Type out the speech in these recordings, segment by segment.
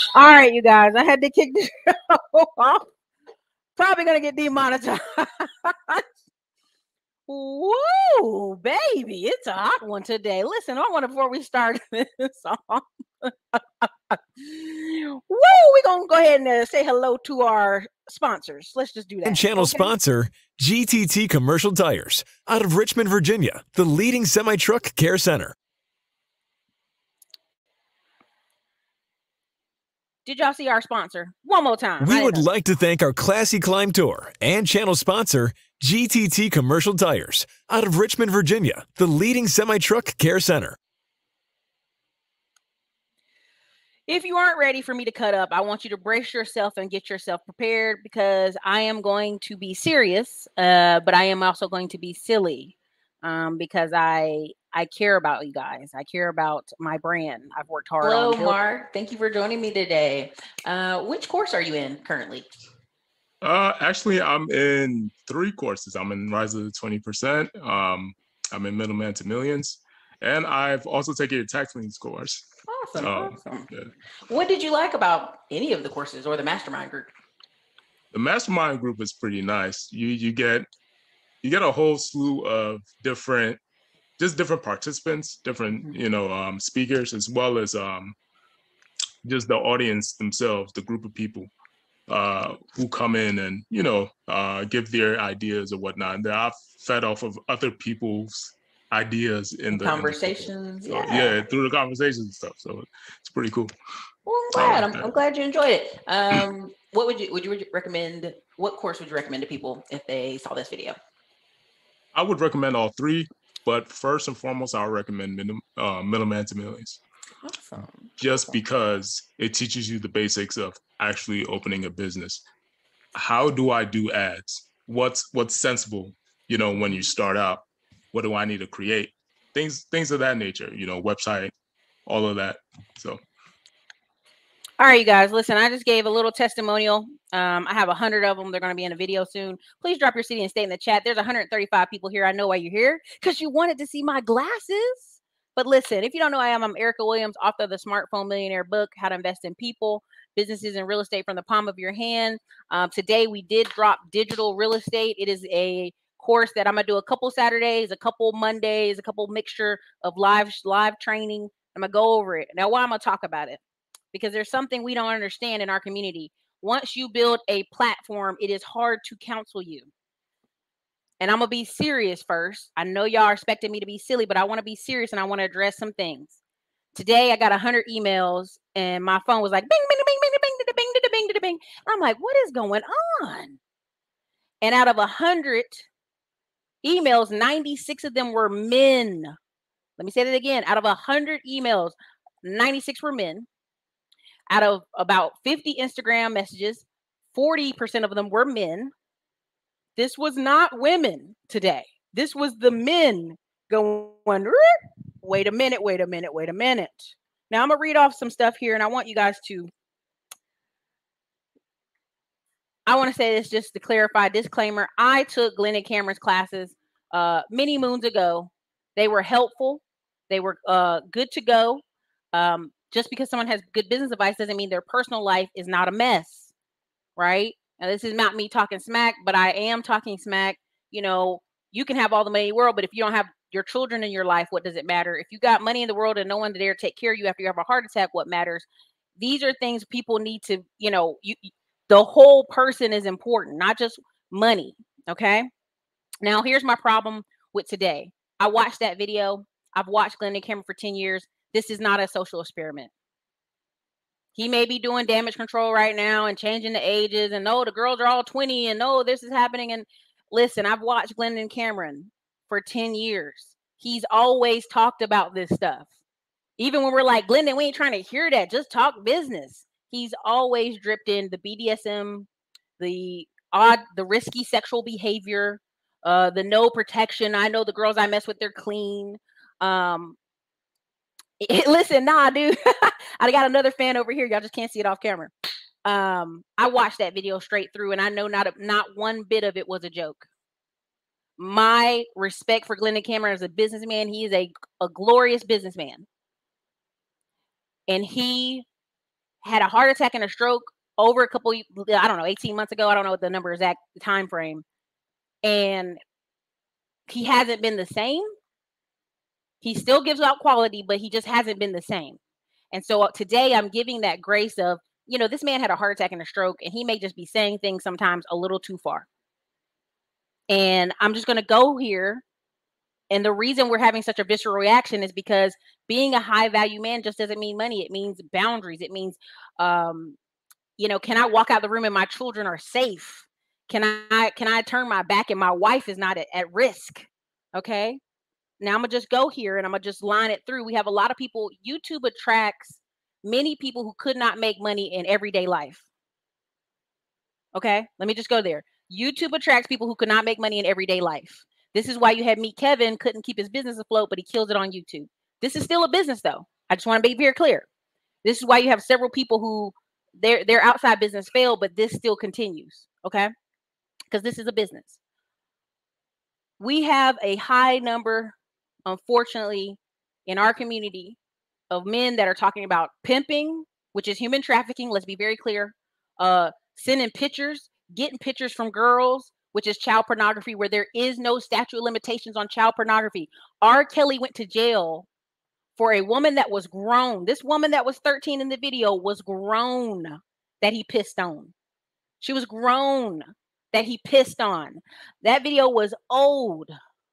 All right, you guys, I had to kick the show off. Probably gonna get demonetized. Woo, baby, it's a hot one today. Listen, I want before we start this song. Woo, we're gonna go ahead and say hello to our sponsors. Let's just do that. Channel sponsor, GTT Commercial Tires, out of Richmond, Virginia, the leading semi-truck care center. Did y'all see our sponsor? One more time. We would like to thank our Classy Climb Tour and channel sponsor, GTT Commercial Tires, out of Richmond, Virginia, the leading semi-truck care center. If you aren't ready for me to cut up, I want you to brace yourself and get yourself prepared because I am going to be serious, but I am also going to be silly because I care about you guys. I care about my brand. I've worked hard on Hello, Mark. Thank you for joining me today. Which course are you in currently? Actually, I'm in 3 courses. I'm in Rise of the 20%. I'm in Middleman to Millions. And I've also taken a tax liens course. Awesome. Yeah. What did you like about any of the courses or the mastermind group? The mastermind group is pretty nice. You get a whole slew of different participants, different speakers, as well as just the audience themselves, the group of people who come in and give their ideas or whatnot. They're fed off of other people's ideas in the conversations. So, yeah, through the conversations and stuff. So it's pretty cool. Well, I'm glad you enjoyed it. What would you recommend? What course would you recommend to people if they saw this video? I would recommend all 3, but first and foremost, I would recommend Middleman to Millions. Awesome. Just because it teaches you the basics of actually opening a business. How do I do ads? What's sensible? When you start out, what do I need to create? Things of that nature. Website, all of that. So. All right, you guys, listen, I just gave a little testimonial. I have 100 of them. They're going to be in a video soon. Please drop your city and state in the chat. There's 135 people here. I know why you're here because you wanted to see my glasses. But listen, if you don't know who I am, I'm Ericka Williams, author of the Smartphone Millionaire book, How to Invest in People, Businesses, and Real Estate from the Palm of Your Hand. Today, we did drop digital real estate. It is a course that I'm going to do a couple Saturdays, a couple Mondays, a couple mixture of live training. I'm going to go over it. Now, why I'm going to talk about it? Because there's something we don't understand in our community. Once you build a platform, it is hard to counsel you. And I'm going to be serious first. I know y'all are expecting me to be silly, but I want to be serious and I want to address some things. Today, I got 100 emails and my phone was like, bing, bing, bing, bing, bing, bing, bing, bing, bing, bing. I'm like, what is going on? And out of 100 emails, 96 of them were men. Let me say that again. Out of 100 emails, 96 were men. Out of about 50 Instagram messages, 40% of them were men. This was not women today. This was the men going, wait a minute. Now I'm going to read off some stuff here and I want you guys to, I want to say this just to clarify, disclaimer. I took Glenn and Cameron's classes many moons ago. They were helpful. They were good to go. Just because someone has good business advice doesn't mean their personal life is not a mess, right? Now, this is not me talking smack, but I am talking smack. You can have all the money in the world, but if you don't have your children in your life, what does it matter? If you got money in the world and no one there to take care of you after you have a heart attack, what matters? These are things people need to, the whole person is important, not just money, okay? Now, here's my problem with today. I watched that video. I've watched Glenn and Cameron for 10 years. This is not a social experiment. He may be doing damage control right now and changing the ages and the girls are all 20 and this is happening. And listen, I've watched Glenn and Cameron for 10 years. He's always talked about this stuff. Even when we're like, Glendon, we ain't trying to hear that. Just talk business. He's always dripped in the BDSM, the risky sexual behavior, the no protection. I know the girls I mess with, they're clean. Listen, nah, dude. I got another fan over here. Y'all just can't see it off camera. I watched that video straight through, and I know not one bit of it was a joke. My respect for Glendon Cameron as a businessman. He is a glorious businessman. And he had a heart attack and a stroke over a couple, I don't know, 18 months ago. I don't know what the number exact time frame. And he hasn't been the same. He still gives out quality, but he just hasn't been the same. And so today I'm giving that grace of, you know, this man had a heart attack and a stroke, and he may just be saying things sometimes a little too far. And I'm just going to go here. And the reason we're having such a visceral reaction is because being a high value man just doesn't mean money. It means boundaries. It means, you know, can I walk out the room and my children are safe? Can I turn my back and my wife is not at risk? Okay. Now I'm gonna just go here and I'm gonna just line it through. We have a lot of people. YouTube attracts many people who could not make money in everyday life. Okay, let me just go there. YouTube attracts people who could not make money in everyday life. This is why you had Meet Kevin, couldn't keep his business afloat, but he kills it on YouTube. This is still a business though. I just want to be very clear. This is why you have several people who their outside business failed, but this still continues. Okay, because this is a business. We have a high number, unfortunately, in our community of men that are talking about pimping, which is human trafficking. Let's be very clear. Sending pictures, getting pictures from girls, which is child pornography, where there is no statute of limitations on child pornography. R. Kelly went to jail for a woman that was grown. This woman that was 13 in the video was grown that he pissed on. She was grown that he pissed on. That video was old.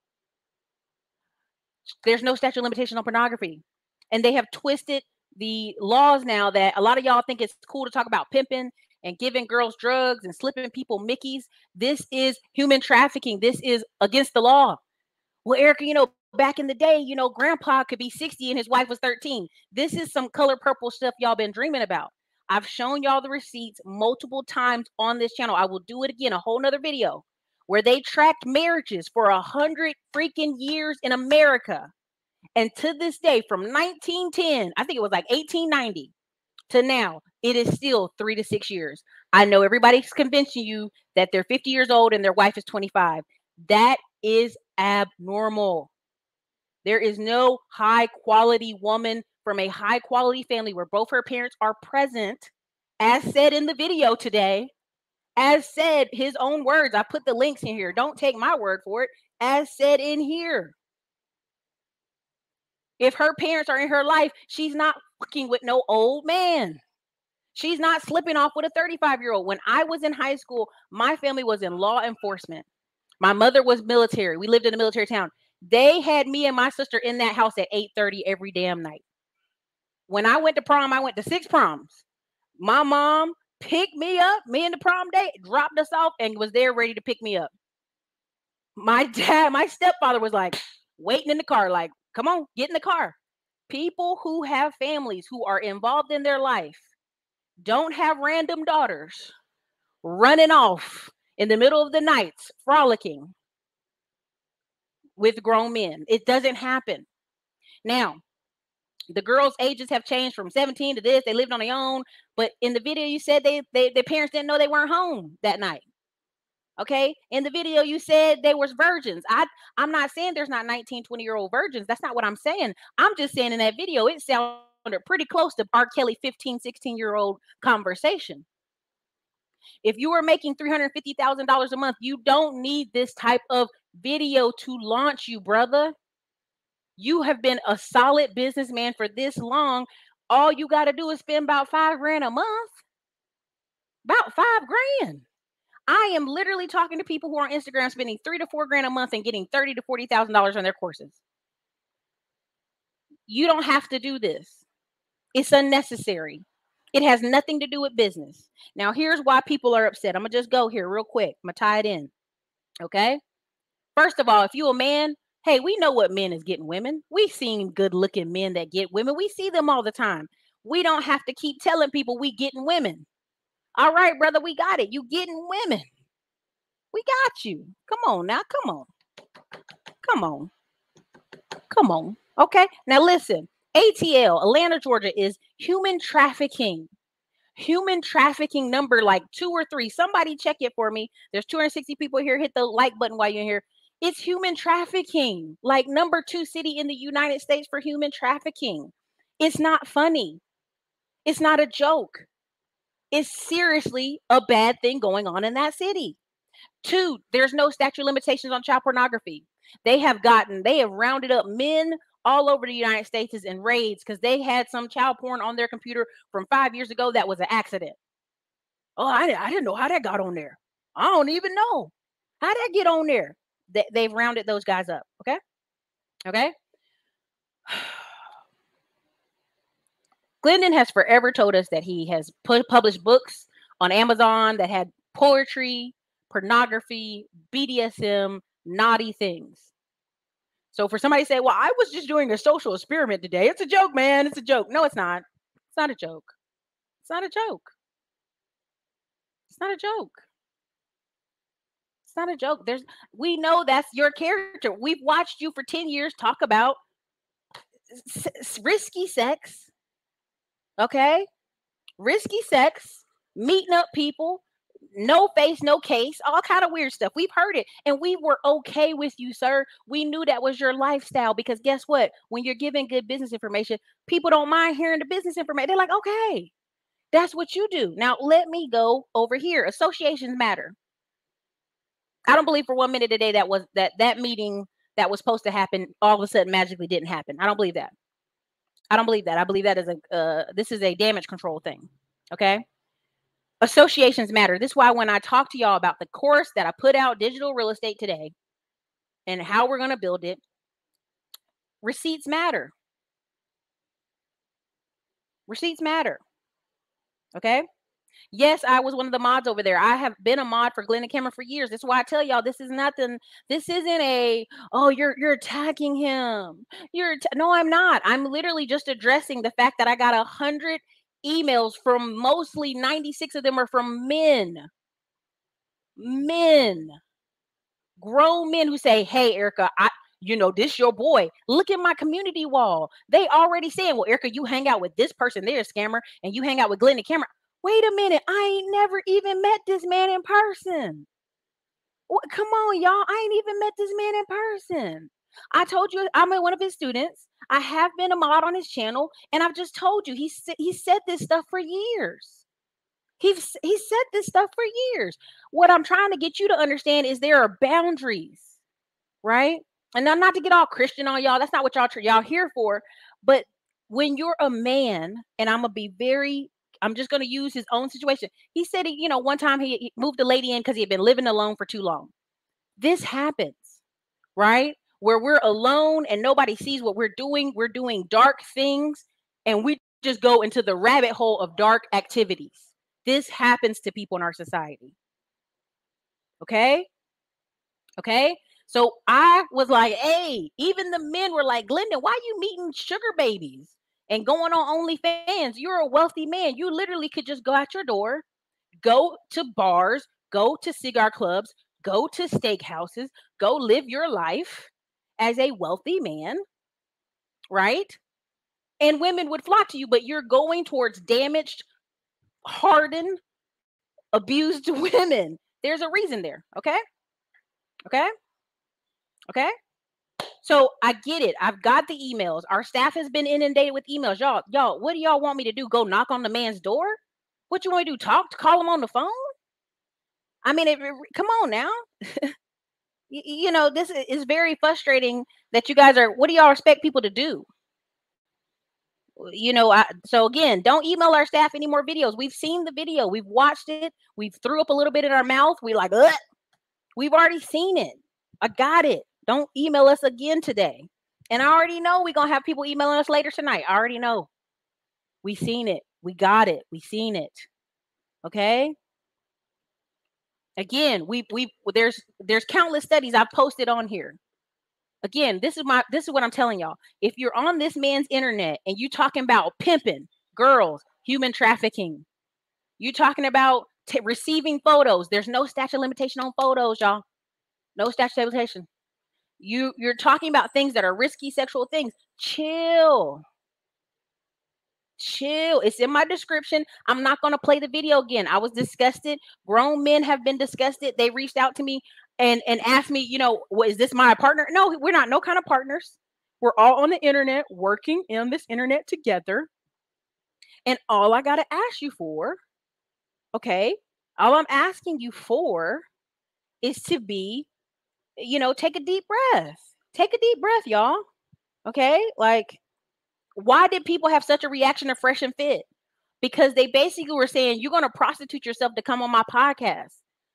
There's no statute of limitation on pornography. And they have twisted the laws now that a lot of y'all think it's cool to talk about pimping and giving girls drugs and slipping people Mickeys. This is human trafficking. This is against the law. Well, Ericka, you know, back in the day, you know, grandpa could be 60 and his wife was 13. This is some color purple stuff y'all been dreaming about. I've shown y'all the receipts multiple times on this channel. I will do it again, a whole nother video where they tracked marriages for 100 freaking years in America. And to this day, from 1910, I think it was like 1890 to now, it is still 3 to 6 years. I know everybody's convincing you that they're 50 years old and their wife is 25. That is abnormal. There is no high quality woman from a high quality family where both her parents are present, as said in the video today, as said his own words. I put the links in here. Don't take my word for it. As said in here. If her parents are in her life, she's not fucking with no old man. She's not slipping off with a 35-year-old. When I was in high school, my family was in law enforcement. My mother was military. We lived in a military town. They had me and my sister in that house at 8:30 every damn night. When I went to prom, I went to 6 proms. My mom picked me up, me and the prom date, dropped us off, and was there ready to pick me up. My dad, my stepfather was like waiting in the car, like, come on, get in the car. People who have families who are involved in their life don't have random daughters running off in the middle of the night, frolicking with grown men. It doesn't happen. Now, the girls' ages have changed from 17 to this. They lived on their own. But in the video, you said their parents didn't know they weren't home that night. Okay. In the video, you said they were virgins. I'm not saying there's not 19, 20-year-old virgins. That's not what I'm saying. I'm just saying in that video, it sounded pretty close to R. Kelly 15, 16-year-old conversation. If you are making $350,000 a month, you don't need this type of video to launch you, brother. You have been a solid businessman for this long. All you got to do is spend about $5,000 a month. About $5,000. I am literally talking to people who are on Instagram spending $3,000 to $4,000 a month and getting $30,000 to $40,000 on their courses. You don't have to do this. It's unnecessary. It has nothing to do with business. Now, here's why people are upset. I'm going to just go here real quick. I'm going to tie it in. Okay. First of all, if you're a man, hey, we know what men is getting women. We've seen good looking men that get women. We see them all the time. We don't have to keep telling people we getting women. All right, brother, we got it. You getting women. We got you. Come on now. Come on. Come on. Come on. Okay. Now listen, ATL, Atlanta, Georgia is human trafficking. Human trafficking number like 2 or 3. Somebody check it for me. There's 260 people here. Hit the like button while you're here. It's human trafficking. Like number 2 city in the United States for human trafficking. It's not funny. It's not a joke. It's seriously a bad thing going on in that city. 2, there's no statute of limitations on child pornography. They have rounded up men all over the United States in raids because they had some child porn on their computer from 5 years ago that was an accident. Oh, I didn't know how that got on there. I don't even know how that get on there. They've rounded those guys up. Okay. Okay. Glendon has forever told us that he has published books on Amazon that had poetry, pornography, BDSM, naughty things. So for somebody to say, well, I was just doing a social experiment today. It's a joke, man. It's a joke. No, it's not. It's not a joke. It's not a joke. It's not a joke. It's not a joke. We know that's your character. We've watched you for 10 years talk about risky sex. Okay? Risky sex, meeting up people, no face, no case, all kind of weird stuff. We've heard it and we were okay with you, sir. We knew that was your lifestyle because guess what? When you're giving good business information, people don't mind hearing the business information. They're like, okay, that's what you do. Now let me go over here. Associations matter. I don't believe for 1 minute today that meeting that was supposed to happen all of a sudden magically didn't happen. I don't believe that. I don't believe that. I believe that is this is a damage control thing. Okay. Associations matter. This is why when I talk to y'all about the course that I put out, digital real estate today, and how we're going to build it, receipts matter. Receipts matter. Okay. Yes, I was one of the mods over there. I have been a mod for Glenn Cameron for years. That's why I tell y'all this is nothing. This isn't a, oh, you're attacking him. No, I'm not. I'm literally just addressing the fact that I got 100 emails from mostly 96 of them are from men. Grown men who say, hey, Ericka, this your boy. Look at my community wall. They already saying, well, Ericka, you hang out with this person, they're a scammer, and you hang out with Glenn Cameron. Wait a minute. I ain't never even met this man in person. Come on, y'all. I ain't even met this man in person. I told you I'm one of his students. I have been a mod on his channel, and I've just told you he said this stuff for years. He said this stuff for years. What I'm trying to get you to understand is there are boundaries, right? And I'm not to get all Christian on y'all. That's not what y'all here for. But when you're a man, and I'm just going to use his own situation. He said, one time he moved a lady in because he had been living alone for too long. This happens, right? Where we're alone and nobody sees what we're doing. We're doing dark things and we just go into the rabbit hole of dark activities. This happens to people in our society. Okay? Okay? So I was like, hey, even the men were like, Glendon, why are you meeting sugar babies and going on OnlyFans? You're a wealthy man. You literally could just go out your door, go to bars, go to cigar clubs, go to steakhouses, go live your life as a wealthy man, right? And women would flock to you, but you're going towards damaged, hardened, abused women. There's a reason there, okay? Okay? Okay? So I get it. I've got the emails. Our staff has been inundated with emails. Y'all, what do y'all want me to do? Go knock on the man's door? What you want me to do? Call him on the phone? I mean, come on now. This is very frustrating that you guys what do y'all expect people to do? So again, don't email our staff any more videos. We've seen the video. We've watched it. We've threw up a little bit in our mouth. We like, ugh. We've already seen it. I got it. Don't email us again today. And I already know we're going to have people emailing us later tonight. I already know. We seen it. We got it. We seen it. Okay. Again, there's countless studies I've posted on here. Again, this is what I'm telling y'all. If you're on this man's internet and you talking about pimping girls, human trafficking, you talking about receiving photos. There's no statute of limitation on photos, y'all. No statute of limitation. You're talking about things that are risky sexual things. Chill. It's in my description. I'm not going to play the video again. I was disgusted. Grown men have been disgusted. They reached out to me and asked me, is this my partner? No, we're not no kind of partners. We're all on the internet working in this internet together. And all I got to ask you for, okay, all I'm asking you for is to be, take a deep breath. Take a deep breath, y'all. Okay? Like, why did people have such a reaction to Fresh and Fit? Because they basically were saying, you're going to prostitute yourself to come on my podcast.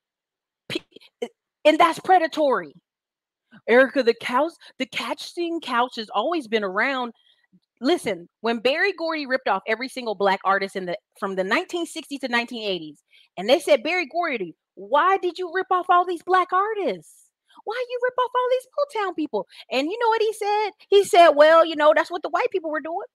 And that's predatory. Ericka, the catching couch has always been around. Listen, when Berry Gordy ripped off every single black artist from the 1960s to 1980s, and they said, Berry Gordy, why did you rip off all these black artists? Why you rip off all these Motown people? And you know what he said? He said, well, that's what the white people were doing.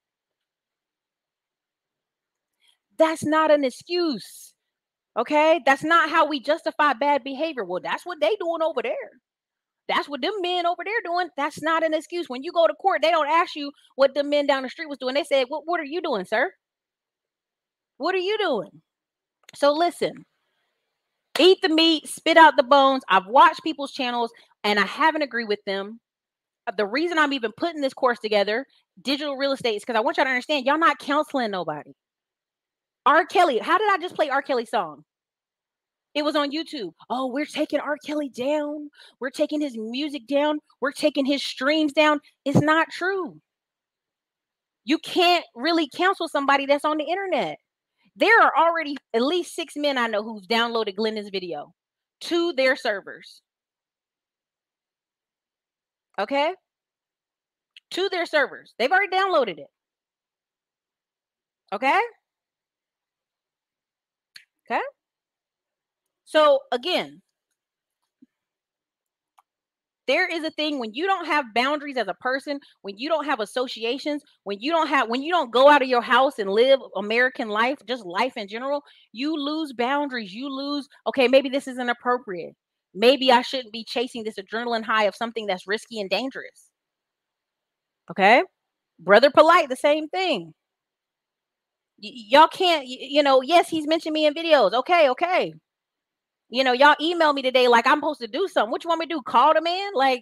That's not an excuse. Okay? That's not how we justify bad behavior. Well, that's what they doing over there. That's what them men over there doing. That's not an excuse. When you go to court, they don't ask you what the men down the street was doing. They said, what are you doing, sir? What are you doing? So listen, eat the meat, spit out the bones. I've watched people's channels and I haven't agreed with them. The reason I'm even putting this course together, digital real estate, is because I want y'all to understand, y'all not counseling nobody. R. Kelly, how did I just play R. Kelly's song? It was on YouTube. Oh, we're taking R. Kelly down. We're taking his music down. We're taking his streams down. It's not true. You can't really counsel somebody that's on the internet. There are already at least 6 men I know who've downloaded Glendon's video to their servers. Okay? To their servers. They've already downloaded it. Okay? Okay? So again, there is a thing when you don't have boundaries as a person, when you don't have associations, when you don't go out of your house and live American life, just life in general, you lose boundaries. You lose, okay, maybe this isn't appropriate. Maybe I shouldn't be chasing this adrenaline high of something that's risky and dangerous. Okay? Brother Polite, the same thing. Y'all can't, yes, he's mentioned me in videos. Okay. Y'all email me today like I'm supposed to do something. What you want me to do? Call the man? Like,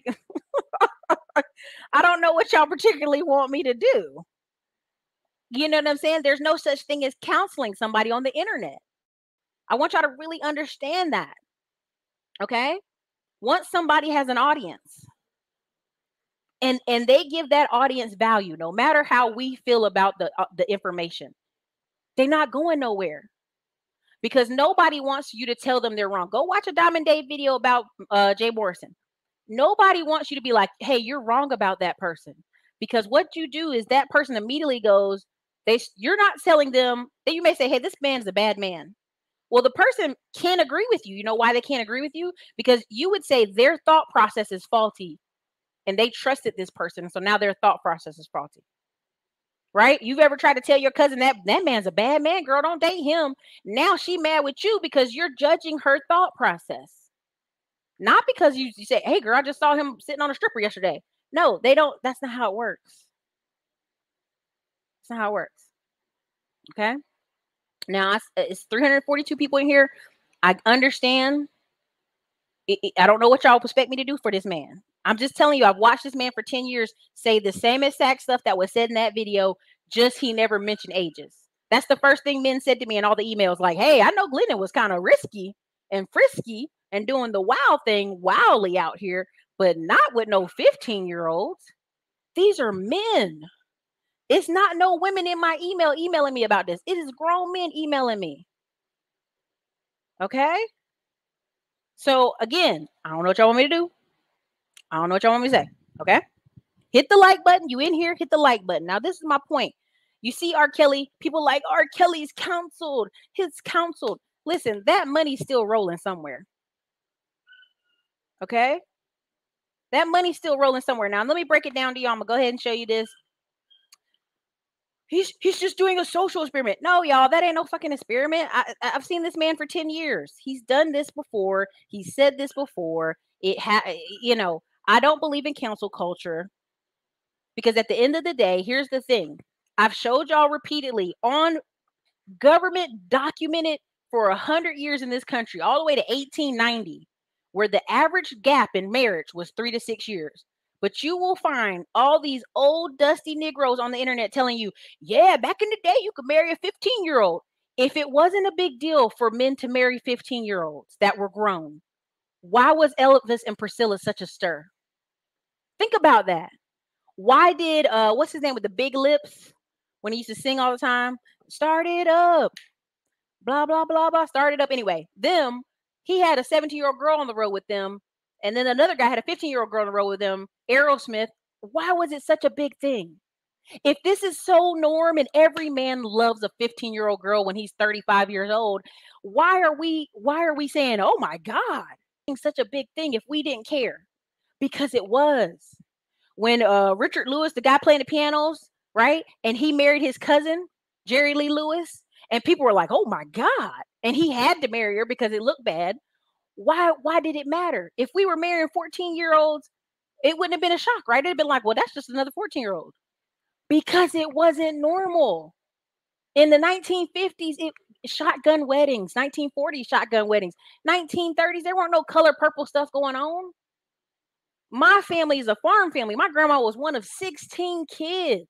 I don't know what y'all particularly want me to do. You know what I'm saying? There's no such thing as counseling somebody on the internet. I want y'all to really understand that. Okay? Once somebody has an audience and they give that audience value, no matter how we feel about the information, they're not going nowhere. Because nobody wants you to tell them they're wrong. Go watch a Diamond Dave video about Jay Morrison. Nobody wants you to be like, hey, you're wrong about that person. Because what you do is that person immediately goes, you're not telling them, that you may say, hey, this man's a bad man. Well, the person can't agree with you. You know why they can't agree with you? Because you would say their thought process is faulty. And they trusted this person. So now their thought process is faulty. Right? You've ever tried to tell your cousin that man's a bad man, girl, don't date him. Now she mad with you because you're judging her thought process. Not because you say, hey, girl, I just saw him sitting on a stripper yesterday. No, they don't. That's not how it works. That's not how it works. Okay? Now, it's 342 people in here. I understand. I don't know what y'all expect me to do for this man. I'm just telling you, I've watched this man for 10 years say the same exact stuff that was said in that video, just he never mentioned ages. That's the first thing men said to me in all the emails, like, hey, I know Glendon was kind of risky and frisky and doing the wild thing wildly out here, but not with no 15-year-olds. These are men. It's not no women in my email emailing me about this. It is grown men emailing me. Okay? So again, I don't know what y'all want me to do. I don't know what y'all want me to say. Okay? Hit the like button. You in here, hit the like button. Now, this is my point. You see R. Kelly, people like R. Kelly's counseled. He's counseled. Listen, that money's still rolling somewhere. Okay? That money's still rolling somewhere. Now, let me break it down to y'all. I'm going to go ahead and show you this. He's just doing a social experiment. No, y'all, that ain't no fucking experiment. I've seen this man for 10 years. He's done this before. He said this before. I don't believe in cancel culture because at the end of the day, here's the thing. I've showed y'all repeatedly on government documented for 100 years in this country, all the way to 1890, where the average gap in marriage was 3 to 6 years. But you will find all these old dusty Negroes on the internet telling you, yeah, back in the day, you could marry a 15-year-old. If it wasn't a big deal for men to marry 15-year-olds that were grown, why was Elvis and Priscilla such a stir? Think about that. Why did, what's his name with the big lips when he used to sing all the time? Start it up. Blah, blah, blah, blah. Start it up. Anyway, he had a 17-year-old girl on the road with them. And then another guy had a 15-year-old girl on the road with them, Aerosmith. Why was it such a big thing? If this is so norm and every man loves a 15-year-old girl when he's 35 years old, why are we saying, oh my God, it's such a big thing if we didn't care? Because it was. When Richard Lewis, the guy playing the pianos, right? And he married his cousin, Jerry Lee Lewis, and people were like, oh my God. And he had to marry her because it looked bad. Why did it matter? If we were marrying 14-year-olds, it wouldn't have been a shock, right? It'd have been like, well, that's just another 14-year-old. Because it wasn't normal. In the 1950s, shotgun weddings, 1940s shotgun weddings, 1930s, there weren't no color purple stuff going on. My family is a farm family. My grandma was one of 16 kids.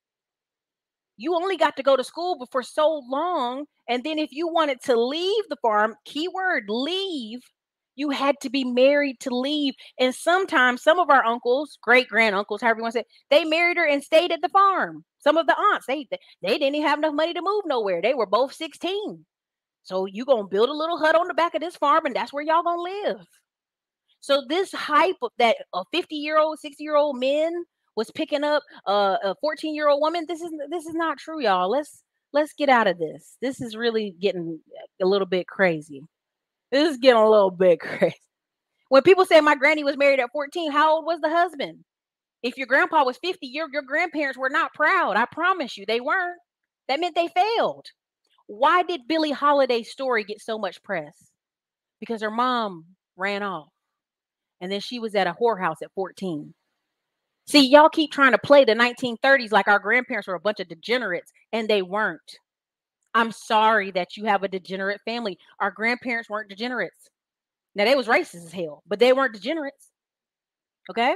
You only got to go to school for so long. And then if you wanted to leave the farm, keyword leave, you had to be married to leave. And sometimes some of our uncles, great granduncles, however you want to say, they married her and stayed at the farm. Some of the aunts, they didn't even have enough money to move nowhere. They were both 16. So you going to build a little hut on the back of this farm and that's where y'all going to live. So this hype of that a 50-year-old, 60-year-old men was picking up a 14-year-old woman. This is not true, y'all. Let's get out of this. This is really getting a little bit crazy. This is getting a little bit crazy. When people say my granny was married at 14, how old was the husband? If your grandpa was 50, your grandparents were not proud. I promise you, they weren't. That meant they failed. Why did Billie Holiday's story get so much press? Because her mom ran off. And then she was at a whorehouse at 14. See, y'all keep trying to play the 1930s like our grandparents were a bunch of degenerates, and they weren't. I'm sorry that you have a degenerate family. Our grandparents weren't degenerates. Now, they was racist as hell, but they weren't degenerates. Okay?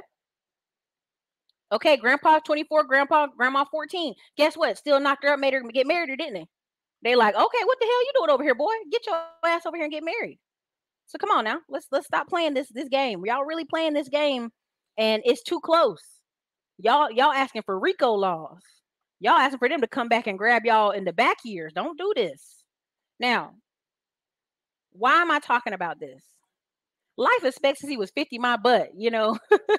Okay, grandpa 24, grandma 14. Guess what? Still knocked her up, made her get married, didn't they? They like, okay, what the hell you doing over here, boy? Get your ass over here and get married. So come on now, let's stop playing this game. Y'all really playing this game, and it's too close. Y'all asking for RICO laws. Y'all asking for them to come back and grab y'all in the back years. Don't do this. Now, why am I talking about this? Life expectancy was 50 my butt, you know.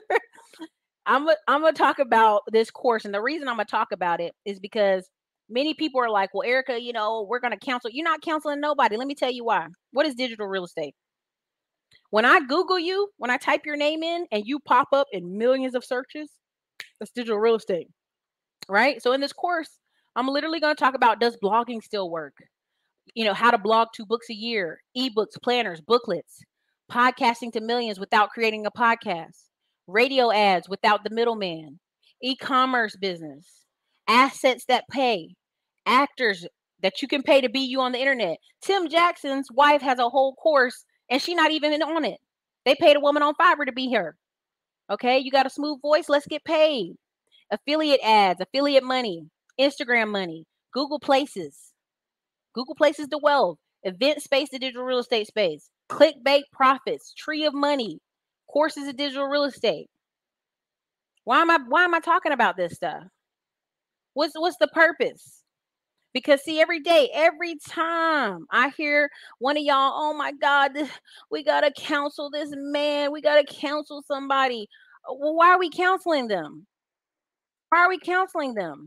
I'm gonna talk about this course, and the reason I'm gonna talk about it is because many people are like, well, Ericka, you know, we're gonna counsel. You're not counseling nobody. Let me tell you why. What is digital real estate? When I Google you, when I type your name in and you pop up in millions of searches, that's digital real estate, right? So in this course, I'm literally going to talk about, does blogging still work? You know, how to blog 2 books a year, ebooks, planners, booklets, podcasting to millions without creating a podcast, radio ads without the middleman, e-commerce business, assets that pay, actors that you can pay to be you on the internet. Tim Jackson's wife has a whole course and she's not even on it. They paid a woman on Fiverr to be here. Okay, you got a smooth voice, let's get paid. Affiliate ads, affiliate money, Instagram money, Google Places the wealth, event space, the digital real estate space, clickbait profits, tree of money, courses of digital real estate. Why am I talking about this stuff? What's the purpose? Because see, every day, every time I hear one of y'all, oh my God, we got to counsel this man. We got to counsel somebody. Well, why are we counseling them? Why are we counseling them?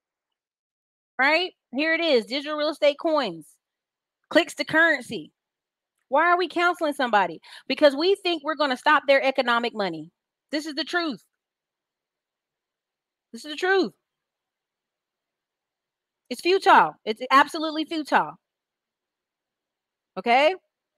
Right? Here it is, digital real estate coins, clicks to currency. Why are we counseling somebody? Because we think we're going to stop their economic money. This is the truth. This is the truth. It's futile. It's absolutely futile. Okay?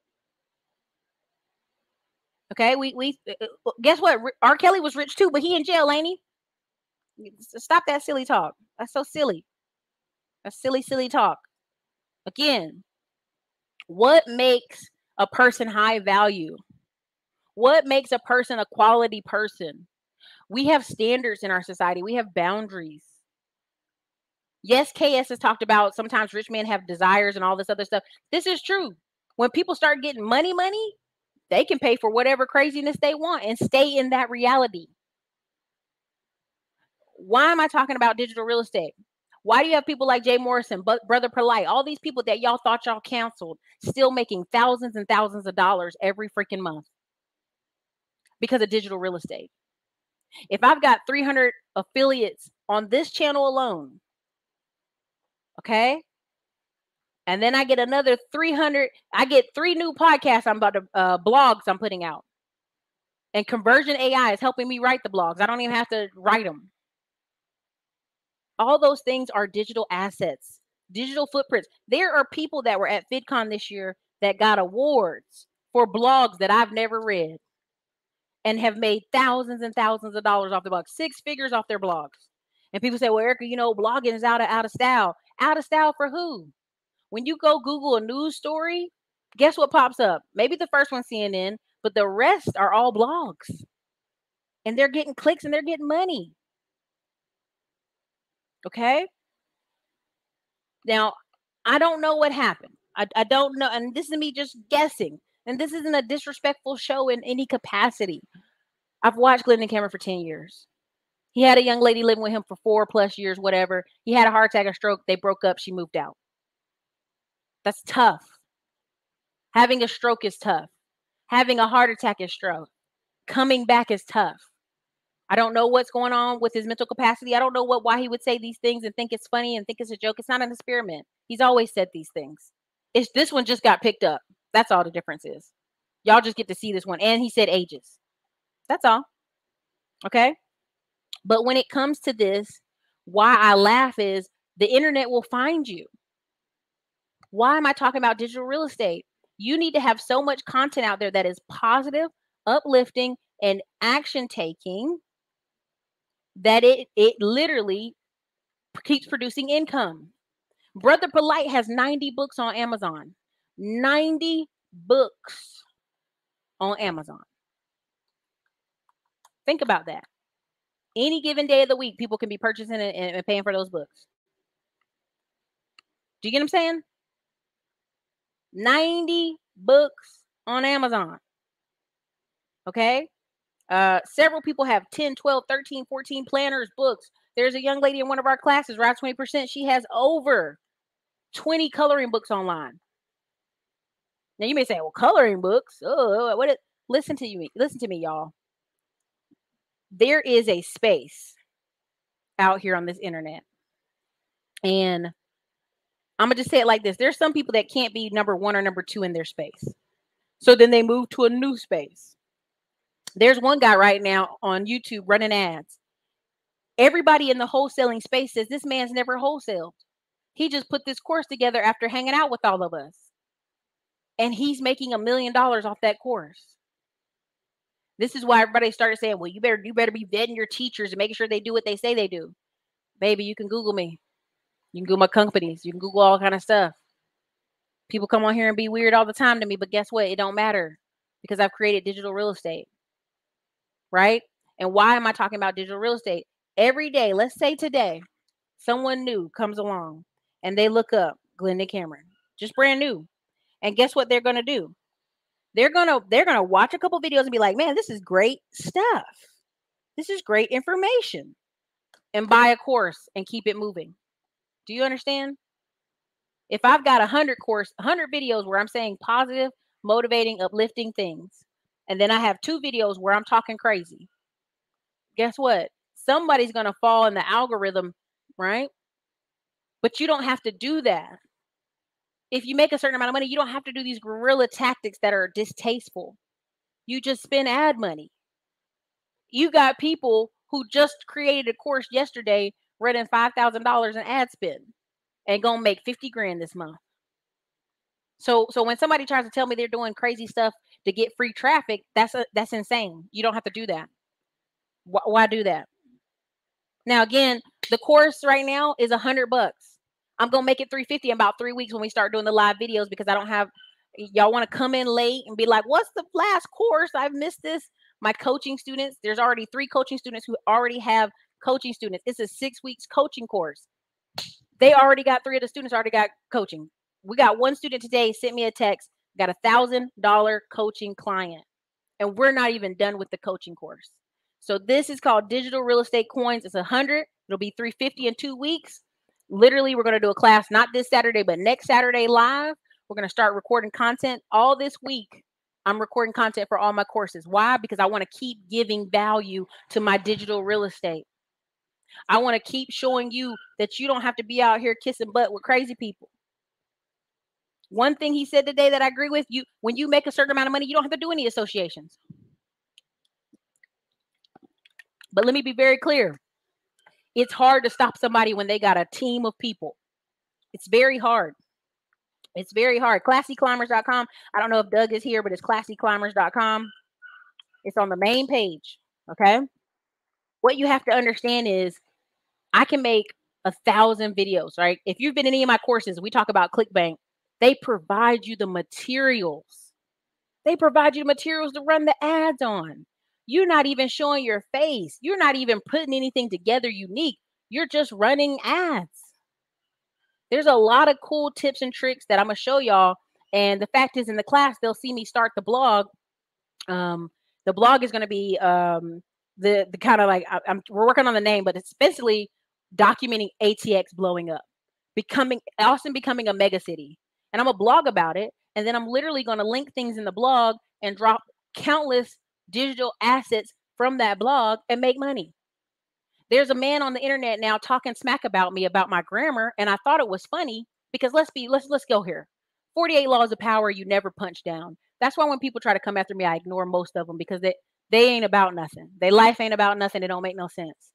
Okay, we guess what? R. Kelly was rich too, but he in jail, ain't he? Stop that silly talk. That's so silly. That's silly talk. Again, what makes a person high value? What makes a person a quality person? We have standards in our society. We have boundaries. Yes, KS has talked about sometimes rich men have desires and all this other stuff. This is true. When people start getting money, they can pay for whatever craziness they want and stay in that reality. Why am I talking about digital real estate? Why do you have people like Jay Morrison, Brother Polite, all these people that y'all thought y'all canceled, still making thousands and thousands of dollars every freaking month because of digital real estate? If I've got 300 affiliates on this channel alone, okay, and then I get another 300, I get 3 new podcasts I'm about to, blogs I'm putting out. And Conversion AI is helping me write the blogs. I don't even have to write them. All those things are digital assets, digital footprints. There are people that were at VidCon this year that got awards for blogs that I've never read and have made thousands and thousands of dollars off the blogs, 6 figures off their blogs. And people say, well, Ericka, you know, blogging is out of style. Out of style for who? When you go Google a news story, guess what pops up? Maybe the first one CNN, but the rest are all blogs. And they're getting clicks and they're getting money. Okay? Now, I don't know what happened. I don't know. And this is me just guessing. And this isn't a disrespectful show in any capacity. I've watched Glendon Cameron for 10 years. He had a young lady living with him for 4+ years, whatever. He had a heart attack or stroke. They broke up. She moved out. That's tough. Having a stroke is tough. Having a heart attack is tough. Coming back is tough. I don't know what's going on with his mental capacity. I don't know why he would say these things and think it's funny and think it's a joke. It's not an experiment. He's always said these things. It's this one just got picked up. That's all the difference is. Y'all just get to see this one. And he said ages. That's all. Okay? But when it comes to this, why I laugh is the internet will find you. Why am I talking about digital real estate? You need to have so much content out there that is positive, uplifting, and action taking that it literally keeps producing income. Brother Polite has 90 books on Amazon. 90 books on Amazon. Think about that. Any given day of the week, people can be purchasing and paying for those books. Do you get what I'm saying? 90 books on Amazon. Okay? Several people have 10, 12, 13, 14 planners, books. There's a young lady in one of our classes, right? 20%. She has over 20 coloring books online. Now you may say, well, coloring books. Oh, what? Listen to me, y'all. There is a space out here on this internet. And I'm going to just say it like this. There's some people that can't be number 1 or number 2 in their space. So then they move to a new space. There's one guy right now on YouTube running ads. Everybody in the wholesaling space says this man's never wholesaled. He just put this course together after hanging out with all of us. And he's making $1 million off that course. This is why everybody started saying, well, you better be vetting your teachers and making sure they do what they say they do. Baby, you can Google me. You can Google my companies. You can Google all kind of stuff. People come on here and be weird all the time to me, but guess what? It don't matter because I've created digital real estate. Right? And why am I talking about digital real estate? Every day, let's say today, someone new comes along and they look up Glendon Cameron, just brand new. And guess what they're going to do? They're going to watch a couple videos and be like, man, this is great stuff. This is great information. And buy a course and keep it moving. Do you understand? If I've got 100 videos where I'm saying positive, motivating, uplifting things, and then I have 2 videos where I'm talking crazy, guess what? Somebody's going to fall in the algorithm, right? But you don't have to do that. If you make a certain amount of money, you don't have to do these guerrilla tactics that are distasteful. You just spend ad money. You got people who just created a course yesterday running $5,000 in ad spend and going to make 50 grand this month. So when somebody tries to tell me they're doing crazy stuff to get free traffic, that's insane. You don't have to do that. Why do that? Now, again, the course right now is $100. I'm going to make it $350 in about 3 weeks when we start doing the live videos because I don't have, y'all want to come in late and be like, what's the last course? I've missed this. My coaching students, there's already 3 coaching students who already have coaching students. It's a 6 weeks coaching course. They already got 3 of the students already got coaching. We got one student today sent me a text, got a $1,000 coaching client, and we're not even done with the coaching course. So this is called Digital Real Estate Coins. It's $100. It'll be $350 in 2 weeks. Literally, we're going to do a class not this Saturday, but next Saturday live. We're going to start recording content all this week. I'm recording content for all my courses. Why? Because I want to keep giving value to my digital real estate. I want to keep showing you that you don't have to be out here kissing butt with crazy people. One thing he said today that I agree with, you, when you make a certain amount of money, you don't have to do any associations. But let me be very clear. It's hard to stop somebody when they got a team of people. It's very hard. It's very hard. ClassyClimbers.com. I don't know if Doug is here, but it's ClassyClimbers.com. It's on the main page. Okay. What you have to understand is I can make 1,000 videos, right? If you've been in any of my courses, we talk about ClickBank. They provide you the materials. They provide you the materials to run the ads on. You're not even showing your face. You're not even putting anything together unique. You're just running ads. There's a lot of cool tips and tricks that I'm going to show y'all. And the fact is, in the class, they'll see me start the blog. The blog is going to be the kind of like, we're working on the name, but it's basically documenting ATX blowing up, Austin becoming a mega city. And I'm going to blog about it. And then I'm literally going to link things in the blog and drop countless digital assets from that blog and make money. There's a man on the internet now talking smack about me about my grammar, and I thought it was funny because let's go here. 48 laws of power you never punch down. That's why when people try to come after me, I ignore most of them because they ain't about nothing. Their life ain't about nothing. It don't make no sense.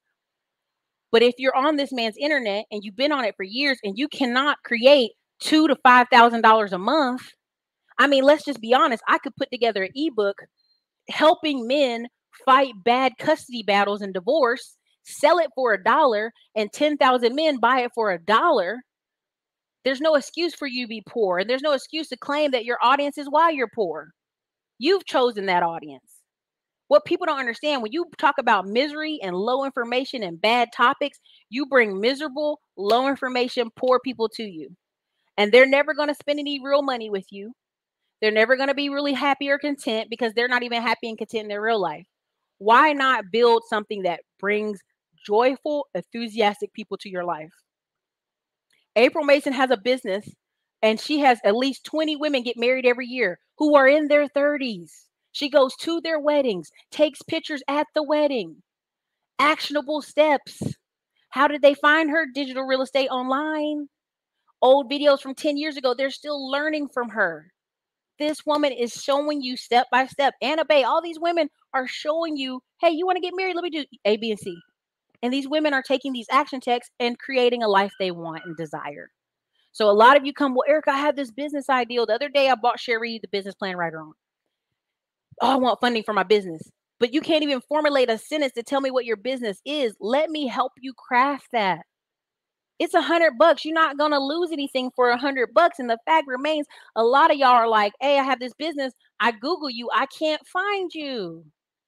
But if you're on this man's internet and you've been on it for years and you cannot create $2,000 to $5,000 a month, I mean, let's just be honest. I could put together an ebook helping men fight bad custody battles and divorce, sell it for $1, and 10,000 men buy it for $1. There's no excuse for you to be poor. And there's no excuse to claim that your audience is why you're poor. You've chosen that audience. What people don't understand, when you talk about misery and low information and bad topics, you bring miserable, low information, poor people to you. And they're never going to spend any real money with you. They're never going to be really happy or content because they're not even happy and content in their real life. Why not build something that brings joyful, enthusiastic people to your life? April Mason has a business and she has at least 20 women get married every year who are in their 30s. She goes to their weddings, takes pictures at the wedding. Actionable steps. How did they find her? Digital real estate online. Old videos from 10 years ago. They're still learning from her. This woman is showing you step by step. Anna Bay, all these women are showing you, hey, you want to get married? Let me do A, B, and C. And these women are taking these action texts and creating a life they want and desire. So a lot of you come, well, Ericka, I have this business idea. The other day I bought Sherry the business plan writer on. Oh, I want funding for my business. But you can't even formulate a sentence to tell me what your business is. Let me help you craft that. It's $100. You're not going to lose anything for $100. And the fact remains, a lot of y'all are like, hey, I have this business. I Google you. I can't find you.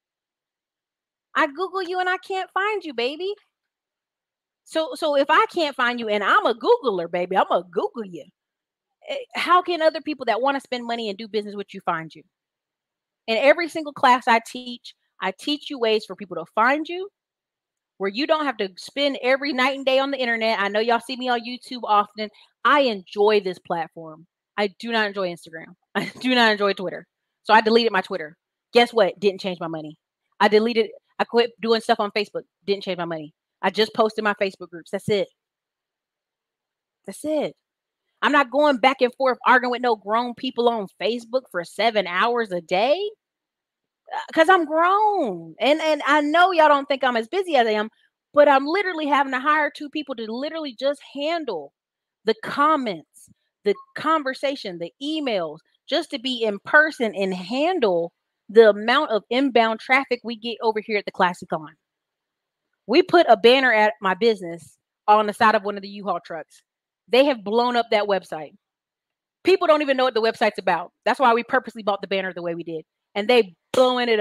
I Google you and I can't find you, baby. So if I can't find you and I'm a Googler, baby, I'm going to Google you. How can other people that want to spend money and do business with you find you? In every single class I teach you ways for people to find you, where you don't have to spend every night and day on the internet. I know y'all see me on YouTube often. I enjoy this platform. I do not enjoy Instagram. I do not enjoy Twitter. So I deleted my Twitter. Guess what? Didn't change my money. I quit doing stuff on Facebook. Didn't change my money. I just posted my Facebook groups. That's it. That's it. I'm not going back and forth arguing with no grown people on Facebook for 7 hours a day. Because I'm grown. And I know y'all don't think I'm as busy as I am, but I'm literally having to hire 2 people to literally just handle the comments, the conversation, the emails, just to be in person and handle the amount of inbound traffic we get over here at the Classy Con. We put a banner at my business on the side of one of the U-Haul trucks. They have blown up that website. People don't even know what the website's about. That's why we purposely bought the banner the way we did. And they blowing it up.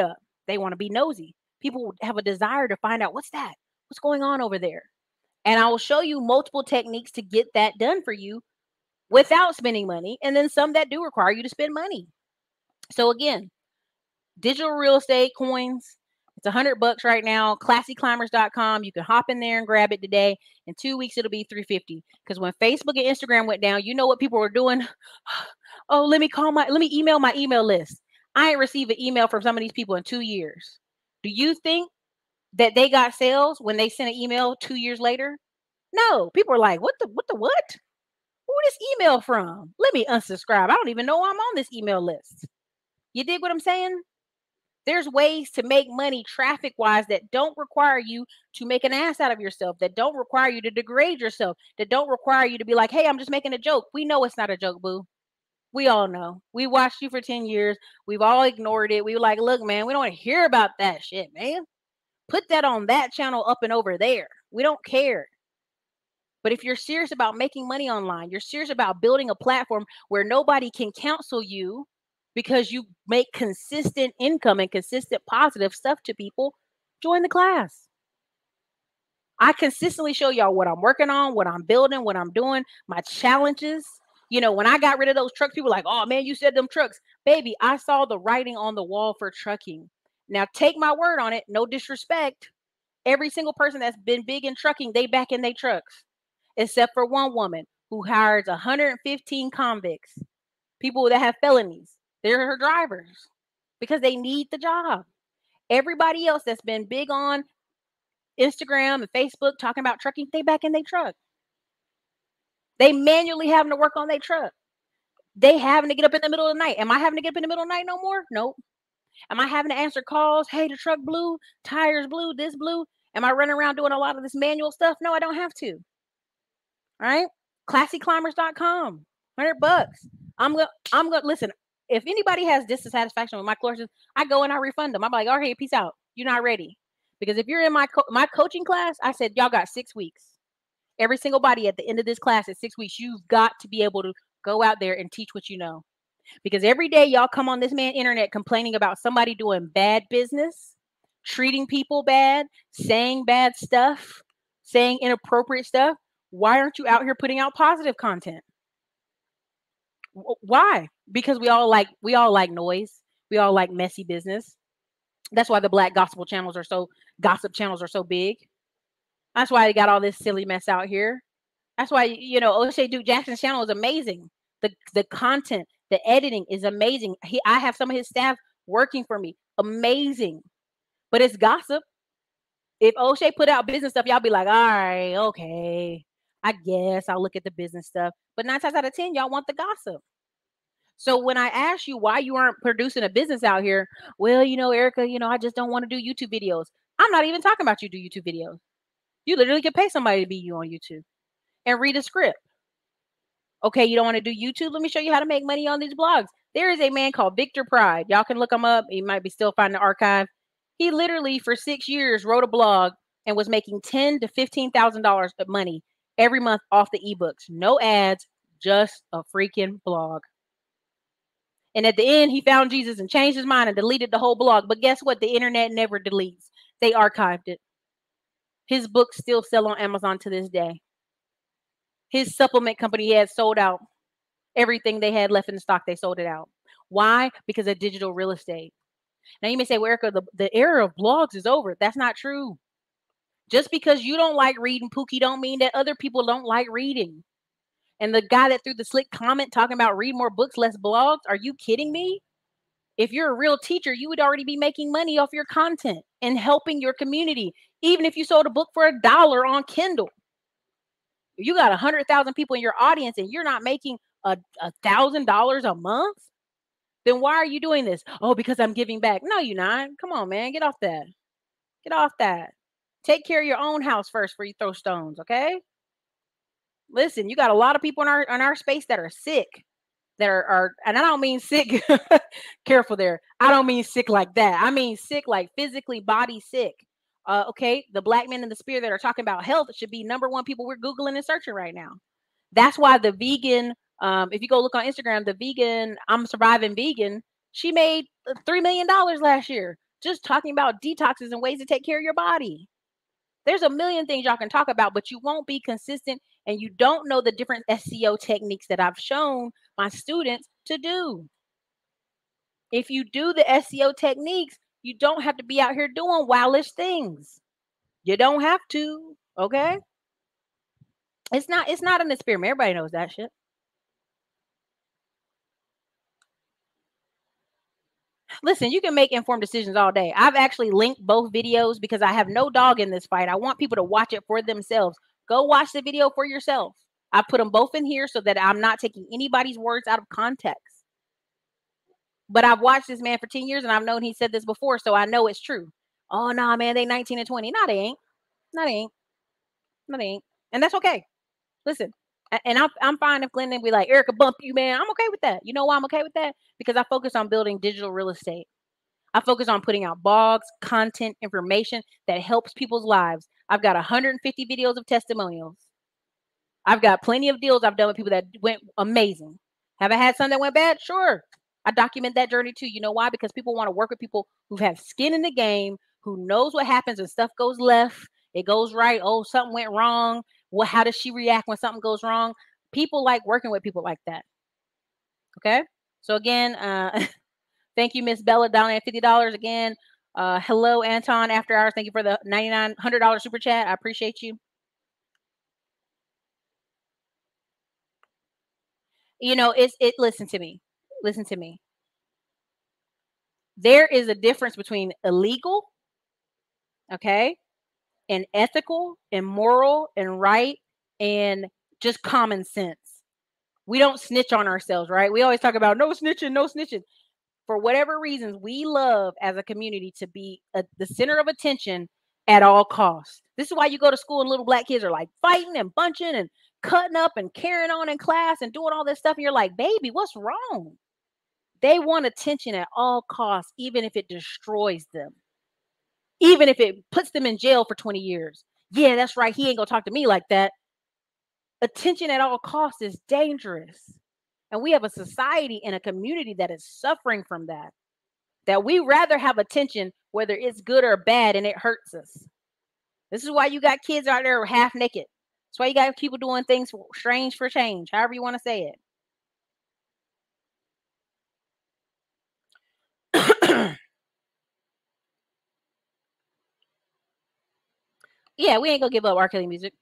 They want to be nosy. People have a desire to find out what's going on over there. And I will show you multiple techniques to get that done for you without spending money. And then some that do require you to spend money. So again, digital real estate coins. It's $100 right now. ClassyClimbers.com. You can hop in there and grab it today. In 2 weeks, it'll be $350. Because when Facebook and Instagram went down, you know what people were doing? Oh, let me email my email list. I ain't received an email from some of these people in 2 years. Do you think that they got sales when they sent an email 2 years later? No. People are like, what? Who this email from? Let me unsubscribe. I don't even know I'm on this email list. You dig what I'm saying? There's ways to make money traffic-wise that don't require you to make an ass out of yourself, that don't require you to degrade yourself, that don't require you to be like, hey, I'm just making a joke. We know it's not a joke, boo. We all know. We watched you for 10 years. We've all ignored it. We were like, look, man, we don't want to hear about that shit, man. Put that on that channel up and over there. We don't care. But if you're serious about making money online, you're serious about building a platform where nobody can counsel you because you make consistent income and consistent positive stuff to people, join the class. I consistently show y'all what I'm working on, what I'm building, what I'm doing, my challenges. You know, when I got rid of those trucks, people were like, oh man, you said them trucks. Baby, I saw the writing on the wall for trucking. Now take my word on it, no disrespect. Every single person that's been big in trucking, they back in their trucks. Except for one woman who hires 115 convicts, people that have felonies. They're her drivers because they need the job. Everybody else that's been big on Instagram and Facebook talking about trucking, they back in their truck. They manually having to work on their truck. They having to get up in the middle of the night. Am I having to get up in the middle of the night no more? Nope. Am I having to answer calls? Hey, the truck blew, tires blew, this blew. Am I running around doing a lot of this manual stuff? No, I don't have to. All right. ClassyClimbers.com. $100. I'm gonna listen. If anybody has dissatisfaction with my courses, I go and I refund them. I'm like, all right, peace out. You're not ready. Because if you're in my coaching class, I said, y'all got 6 weeks. Every single body at the end of this class at 6 weeks, you've got to be able to go out there and teach what you know. Because every day y'all come on this man internet complaining about somebody doing bad business, treating people bad, saying bad stuff, saying inappropriate stuff. Why aren't you out here putting out positive content? Why? Because we all like noise. We all like messy business. That's why the black gospel channels are gossip channels are so big. That's why they got all this silly mess out here. That's why, you know, O'Shea Duke Jackson's channel is amazing. The content, the editing is amazing. I have some of his staff working for me. Amazing. But it's gossip. If O'Shea put out business stuff, y'all be like, all right, okay, I guess I'll look at the business stuff. But 9 times out of 10, y'all want the gossip. So when I ask you why you aren't producing a business out here, well, you know, Ericka, you know, I just don't want to do YouTube videos. I'm not even talking about you do YouTube videos. You literally could pay somebody to be you on YouTube and read a script. Okay, you don't want to do YouTube? Let me show you how to make money on these blogs. There is a man called Victor Pride. Y'all can look him up. He might be still finding the archive. He literally for 6 years wrote a blog and was making $10,000 to $15,000 of money every month off the ebooks. No ads, just a freaking blog. And at the end, he found Jesus and changed his mind and deleted the whole blog. But guess what? The internet never deletes. They archived it. His books still sell on Amazon to this day. His supplement company he had sold out everything they had left in the stock. They sold it out. Why? Because of digital real estate. Now you may say, well, Ericka, the era of blogs is over. That's not true. Just because you don't like reading, Pookie, don't mean that other people don't like reading. And the guy that threw the slick comment talking about read more books, less blogs. Are you kidding me? If you're a real teacher, you would already be making money off your content and helping your community. Even if you sold a book for $1 on Kindle. You got 100,000 people in your audience and you're not making $1,000 a month, then why are you doing this? Oh, because I'm giving back. No, you're not. Come on, man. Get off that. Get off that. Take care of your own house first before you throw stones, okay? Listen, you got a lot of people in our space that are sick, that are and I don't mean sick. Careful there. I don't mean sick like that. I mean sick like physically body sick. Okay, the black men in the spirit that are talking about health should be #1 people we're Googling and searching right now. That's why the vegan, if you go look on Instagram, the vegan, I'm Surviving Vegan, she made $3 million last year. just talking about detoxes and ways to take care of your body. There's a million things y'all can talk about, but you won't be consistent and you don't know the different SEO techniques that I've shown my students to do. If you do the SEO techniques, you don't have to be out here doing wildish things. You don't have to, okay? It's not an experiment. Everybody knows that shit. Listen, you can make informed decisions all day. I've actually linked both videos because I have no dog in this fight. I want people to watch it for themselves. Go watch the video for yourself. I put them both in here so that I'm not taking anybody's words out of context. But I've watched this man for 10 years and I've known he said this before, so I know it's true. Oh, nah, man, they 19 and 20. No, they ain't. No, they ain't. No, they ain't. And that's okay. Listen, and I'm fine if Glendon be like, Ericka, bump you, man. I'm okay with that. You know why I'm okay with that? Because I focus on building digital real estate. I focus on putting out blogs, content, information that helps people's lives. I've got 150 videos of testimonials. I've got plenty of deals I've done with people that went amazing. Have I had some that went bad? Sure. I document that journey too. You know why? Because people want to work with people who have skin in the game, who knows what happens when stuff goes left, it goes right. Oh, something went wrong. Well, how does she react when something goes wrong? People like working with people like that. Okay. So again, thank you, Miss Bella, down at $50 again. Hello, Anton, after hours. Thank you for the $100 super chat. I appreciate you. You know, listen to me. Listen to me. There is a difference between illegal, okay, and ethical and moral and right and just common sense. We don't snitch on ourselves, right? We always talk about no snitching, no snitching. For whatever reasons, we love as a community to be the center of attention at all costs. This is why you go to school and little black kids are like fighting and bunching and cutting up and carrying on in class and doing all this stuff. And you're like, baby, what's wrong? They want attention at all costs, even if it destroys them, even if it puts them in jail for 20 years. Yeah, that's right. He ain't gonna talk to me like that. Attention at all costs is dangerous. And we have a society and a community that is suffering from that. That we rather have attention, whether it's good or bad, and it hurts us. This is why you got kids out there half naked. That's why you got people doing things strange for change, however you want to say it. Yeah, we ain't gonna give up R. Kelly music.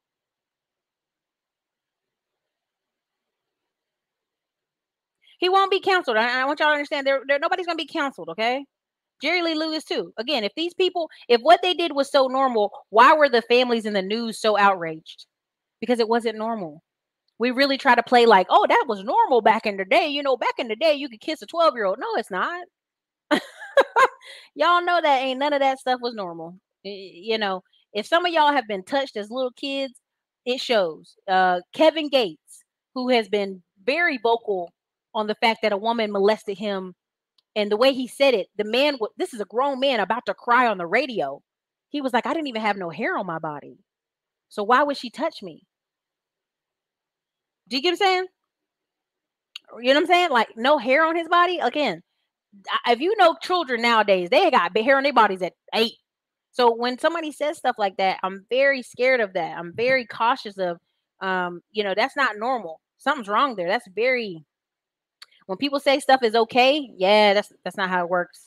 He won't be canceled. I want y'all to understand. Nobody's gonna be canceled, okay? Jerry Lee Lewis too. Again, if these people, if what they did was so normal, why were the families in the news so outraged? Because it wasn't normal. We really try to play like, oh, that was normal back in the day. You know, back in the day, you could kiss a 12-year-old. No, it's not. Y'all know that ain't none of that stuff was normal. You know, if some of y'all have been touched as little kids, it shows. Kevin Gates, who has been very vocal on the fact that a woman molested him, and the way he said it, the man, this is a grown man about to cry on the radio. He was like, I didn't even have no hair on my body. So why would she touch me? Do you get what I'm saying? You know what I'm saying? Like no hair on his body. Again, if you know children nowadays, they got hair on their bodies at 8. So when somebody says stuff like that, I'm very scared of that. I'm very cautious of, you know, that's not normal. Something's wrong there. That's very, when people say stuff is okay, yeah, that's not how it works.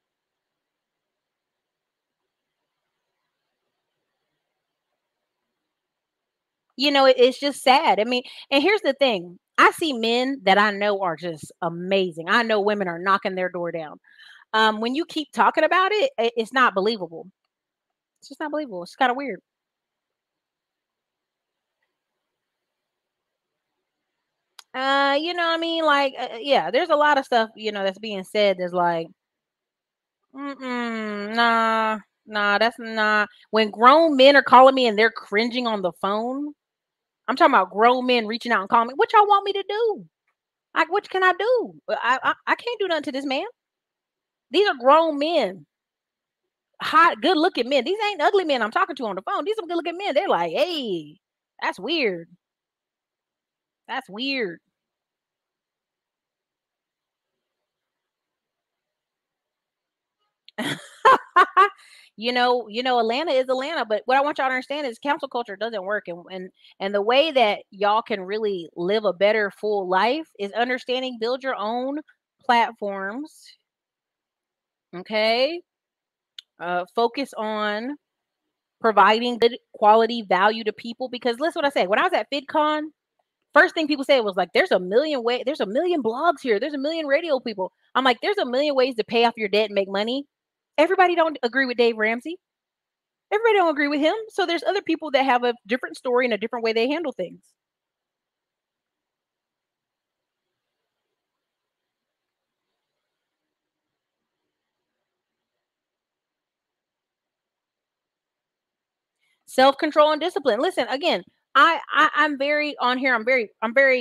You know, it's just sad. I mean, and here's the thing. I see men that I know are just amazing. I know women are knocking their door down. When you keep talking about it, it's not believable. It's just not believable. It's kind of weird. You know what I mean? Like, yeah, there's a lot of stuff, you know, that's being said. There's like, nah, that's not. When grown men are calling me and they're cringing on the phone, I'm talking about grown men reaching out and calling me. What y'all want me to do? What can I do? I can't do nothing to this man. These are grown men, hot, good looking men. These ain't ugly men I'm talking to on the phone. These are good looking men. They're like, hey, that's weird. That's weird. Atlanta is Atlanta, but what I want y'all to understand is council culture doesn't work, and the way that y'all can really live a better full life is understanding build your own platforms. Okay, focus on providing good quality value to people, because listen what I say. When I was at VidCon, first thing people said was like, there's a million blogs here, there's a million radio people. I'm like, there's a million ways to pay off your debt and make money. Everybody don't agree with Dave Ramsey. Everybody don't agree with him. So there's other people that have a different story and a different way they handle things. Self-control and discipline. Listen, again, I'm very on here. I'm very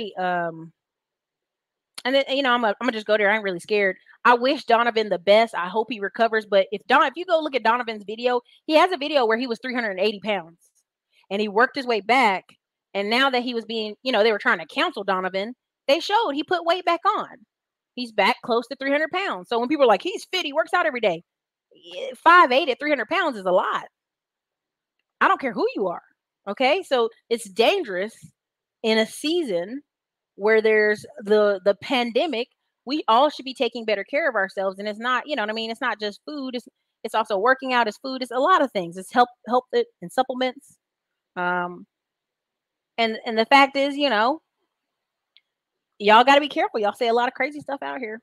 and then I'm gonna just go there. I ain't really scared. I wish Donovan the best. I hope he recovers. But if you go look at Donovan's video, he has a video where he was 380 pounds and he worked his way back. And now that he was being, they were trying to cancel Donovan, they showed he put weight back on. He's back close to 300 pounds. So when people are like, he's fit, he works out every day. 5'8" at 300 pounds is a lot. I don't care who you are. Okay. So it's dangerous in a season where there's the pandemic. We all should be taking better care of ourselves. And it's not, it's not just food. It's also working out, it's food, it's a lot of things. It's help it and supplements. And the fact is, y'all got to be careful. Y'all say a lot of crazy stuff out here.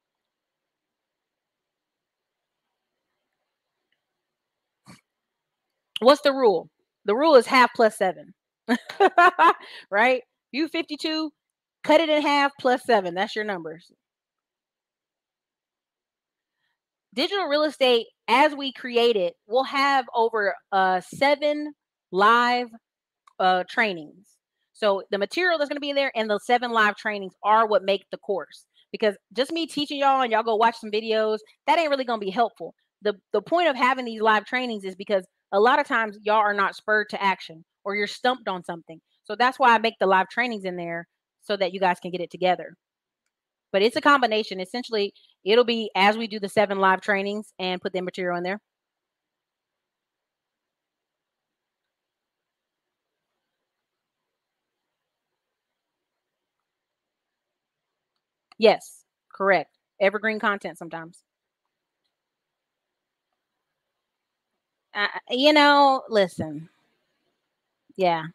What's the rule? The rule is half plus 7. Right? You 52, cut it in half plus 7. That's your numbers. Digital real estate, as we create it, we'll have over 7 live trainings. So the material that's going to be in there and the 7 live trainings are what make the course. Because just me teaching y'all and y'all go watch some videos, that ain't really going to be helpful. The point of having these live trainings is because a lot of times y'all are not spurred to action or you're stumped on something. So that's why I make the live trainings in there so that you guys can get it together. But it's a combination. Essentially, it'll be as we do the 7 live trainings and put the material in there. Yes, correct. Evergreen content sometimes. Listen. Yeah.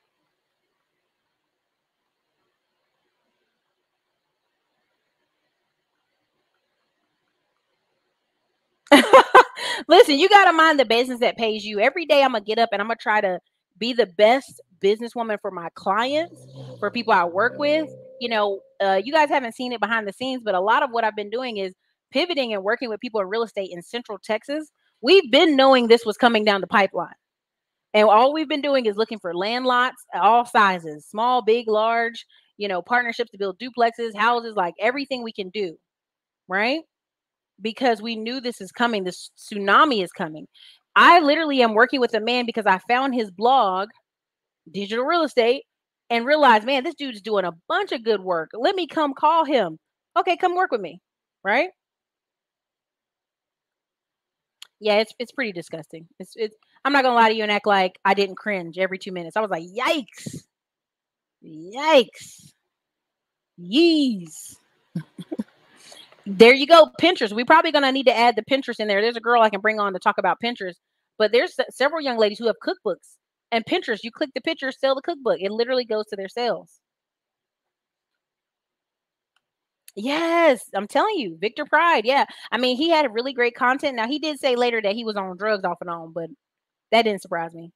Listen, you got to mind the business that pays you. Every day I'm going to get up and I'm going to try to be the best businesswoman for my clients, for people I work with. You guys haven't seen it behind the scenes, but a lot of what I've been doing is pivoting and working with people in real estate in Central Texas. We've been knowing this was coming down the pipeline. And all we've been doing is looking for land lots, all sizes, small, big, large, partnerships to build duplexes, houses, like everything we can do. Right? Because we knew this is coming. This tsunami is coming. I literally am working with a man because I found his blog, Digital Real Estate, and realized, man, this dude's doing a bunch of good work. Let me come call him. Okay, come work with me. Right? Yeah, it's pretty disgusting. It's I'm not gonna lie to you and act like I didn't cringe every 2 minutes. I was like, yikes. Yikes. Yeez. There you go. Pinterest. We're probably going to need to add the Pinterest in there. There's a girl I can bring on to talk about Pinterest, but there's several young ladies who have cookbooks and Pinterest. You click the picture, sell the cookbook. It literally goes to their sales. Yes, I'm telling you, Victor Pride. Yeah. I mean, he had really great content. Now, he did say later that he was on drugs off and on, but that didn't surprise me.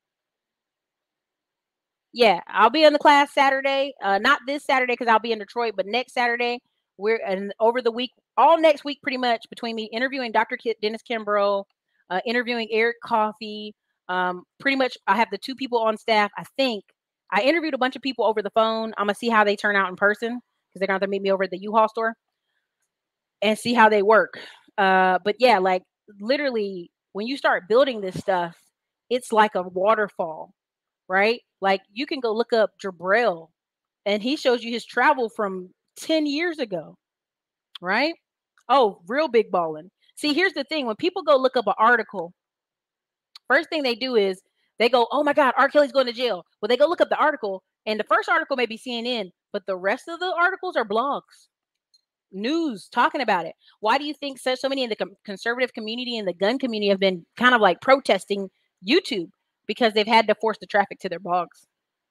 Yeah, I'll be in the class Saturday. Not this Saturday because I'll be in Detroit, but next Saturday, and over the week, all next week, pretty much between me interviewing Dr. Dennis Kimbrough, interviewing Eric Coffey. Pretty much, I have the 2 people on staff. I think I interviewed a bunch of people over the phone. I'm gonna see how they turn out in person because they're gonna have to meet me over at the U-Haul store and see how they work. But yeah, like literally, when you start building this stuff, it's like a waterfall. Right? Like you can go look up Jabril and he shows you his travel from 10 years ago. Right? Oh, real big balling. See, here's the thing. When people go look up an article, first thing they do is they go, oh my God, R. Kelly's going to jail. Well, they go look up the article, and the first article may be CNN, but the rest of the articles are blogs, news talking about it. Why do you think so many in the conservative community and the gun community have been kind of like protesting YouTube? Because they've had to force the traffic to their blogs.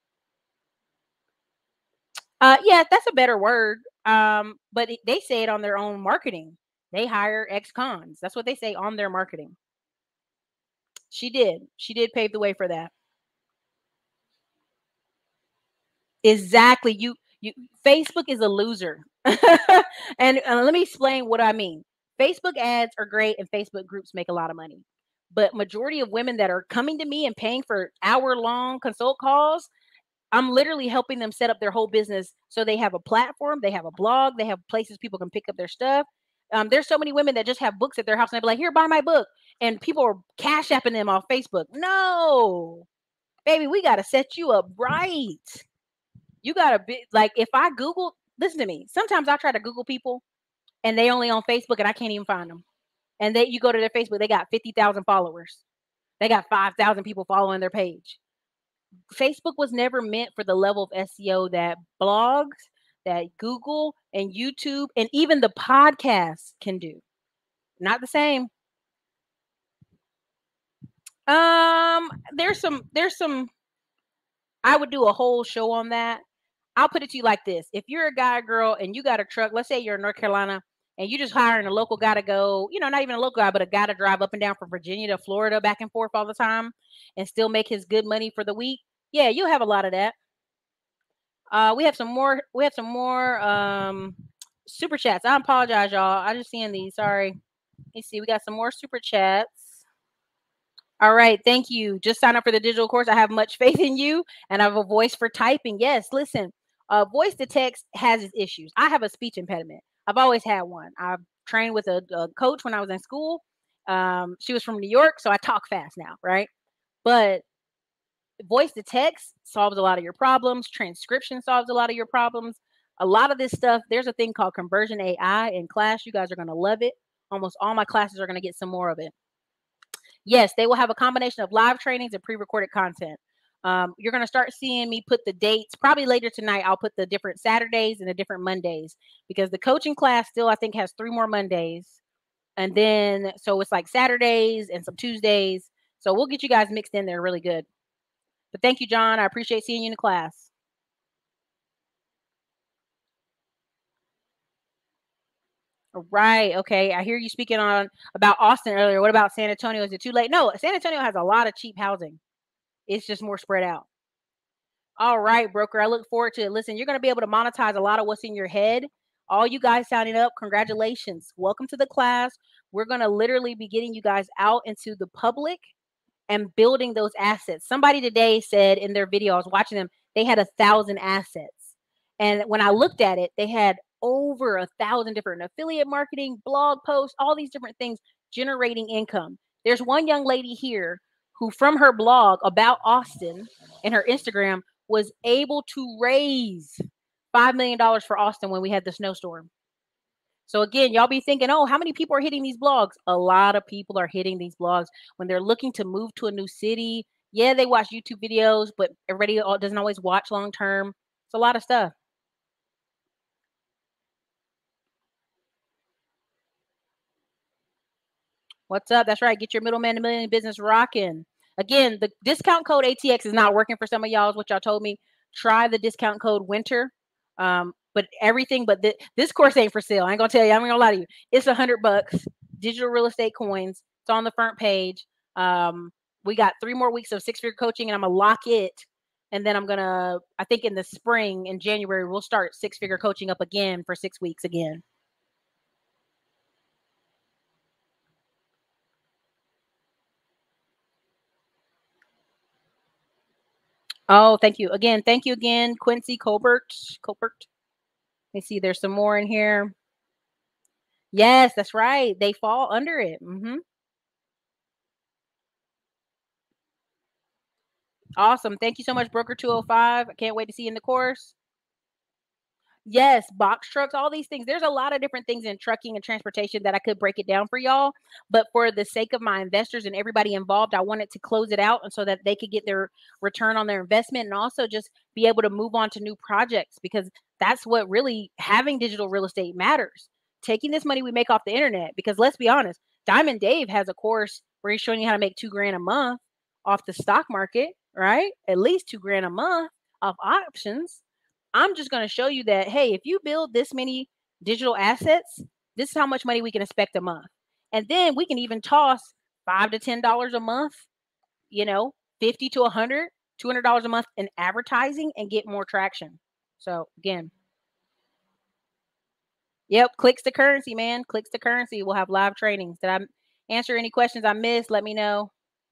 Yeah, that's a better word. But they say it on their own marketing. They hire ex-cons. That's what they say on their marketing. She did. She did pave the way for that. Exactly. You Facebook is a loser. And let me explain what I mean. Facebook ads are great and Facebook groups make a lot of money. But majority of women that are coming to me and paying for hour-long consult calls, I'm literally helping them set up their whole business so they have a platform, they have a blog, they have places people can pick up their stuff. There's so many women that just have books at their house and they be like, here, buy my book. And people are cash apping them off Facebook. No, baby, we got to set you up right. You got to be like, if I Google, listen to me. Sometimes I try to Google people and they only on Facebook and I can't even find them. And you go to their Facebook, they got 50,000 followers. They got 5,000 people following their page. Facebook was never meant for the level of SEO that blogs, that Google and YouTube and even the podcasts can do. Not the same. There's some I would do a whole show on that. I'll put it to you like this. If you're a guy or girl and you got a truck, let's say you're in North Carolina and you just hiring a local guy to go, not even a local guy, but a guy to drive up and down from Virginia to Florida back and forth all the time and still make his good money for the week. Yeah, you'll have a lot of that. We have some more super chats. I apologize, y'all. I just seeing these. Sorry. Let's see. We got some more super chats. All right. Thank you. Just sign up for the digital course. I have much faith in you and I have a voice for typing. Yes. Listen, voice to text has its issues. I have a speech impediment. I've always had one. I've trained with a coach when I was in school. She was from New York, so I talk fast now, right? But voice to text solves a lot of your problems. Transcription solves a lot of your problems. A lot of this stuff, there's a thing called conversion AI in class. You guys are going to love it. Almost all my classes are going to get some more of it. Yes, they will have a combination of live trainings and pre-recorded content. You're going to start seeing me put the dates. Probably later tonight, I'll put the different Saturdays and the different Mondays because the coaching class still, I think, has 3 more Mondays. And then, so it's like Saturdays and some Tuesdays. So we'll get you guys mixed in there really good. But thank you, John. I appreciate seeing you in the class. Right. Okay. I hear you speaking about Austin earlier. What about San Antonio? Is it too late? No, San Antonio has a lot of cheap housing. It's just more spread out. All right, broker. I look forward to it. Listen, you're going to be able to monetize a lot of what's in your head. All you guys signing up, congratulations. Welcome to the class. We're going to literally be getting you guys out into the public and building those assets. Somebody today said in their video, I was watching them, they had 1,000 assets. And when I looked at it, they had over 1,000 different affiliate marketing, blog posts, all these different things generating income. There's one young lady here who from her blog about Austin and her Instagram was able to raise $5 million for Austin when we had the snowstorm. So again, y'all be thinking, oh, how many people are hitting these blogs? A lot of people are hitting these blogs when they're looking to move to a new city. Yeah, they watch YouTube videos, but everybody doesn't always watch long term. It's a lot of stuff. What's up? That's right. Get your middleman to million business rocking. Again, the discount code ATX is not working for some of y'all, is what y'all told me. Try the discount code winter. But everything, but this course ain't for sale. I ain't gonna tell you. I'm gonna lie to you. It's $100. Digital real estate coins. It's on the front page. We got 3 more weeks of 6-figure coaching, and I'm gonna lock it. And then I think in the spring, in January, we'll start 6-figure coaching up again for 6 weeks again. Oh, thank you again. Thank you again, Quincy Colbert. Let me see. There's some more in here. Yes, that's right. They fall under it. Awesome. Thank you so much, Broker 205. I can't wait to see you in the course. Yes, box trucks, all these things. There's a lot of different things in trucking and transportation that I could break it down for y'all. But for the sake of my investors and everybody involved, I wanted to close it out and so that they could get their return on their investment and also just be able to move on to new projects, because that's what really having digital real estate matters. Taking this money we make off the internet, because let's be honest, Diamond Dave has a course where he's showing you how to make $2,000 a month off the stock market, right? At least $2,000 a month off options. I'm just going to show you that, hey, if you build this many digital assets, this is how much money we can expect a month. And then we can even toss $5 to $10 a month, you know, 50 to 100, $200 a month in advertising and get more traction. So again, yep, clicks to currency, man. Clicks to currency. We'll have live trainings. Did I answer any questions I missed? Let me know.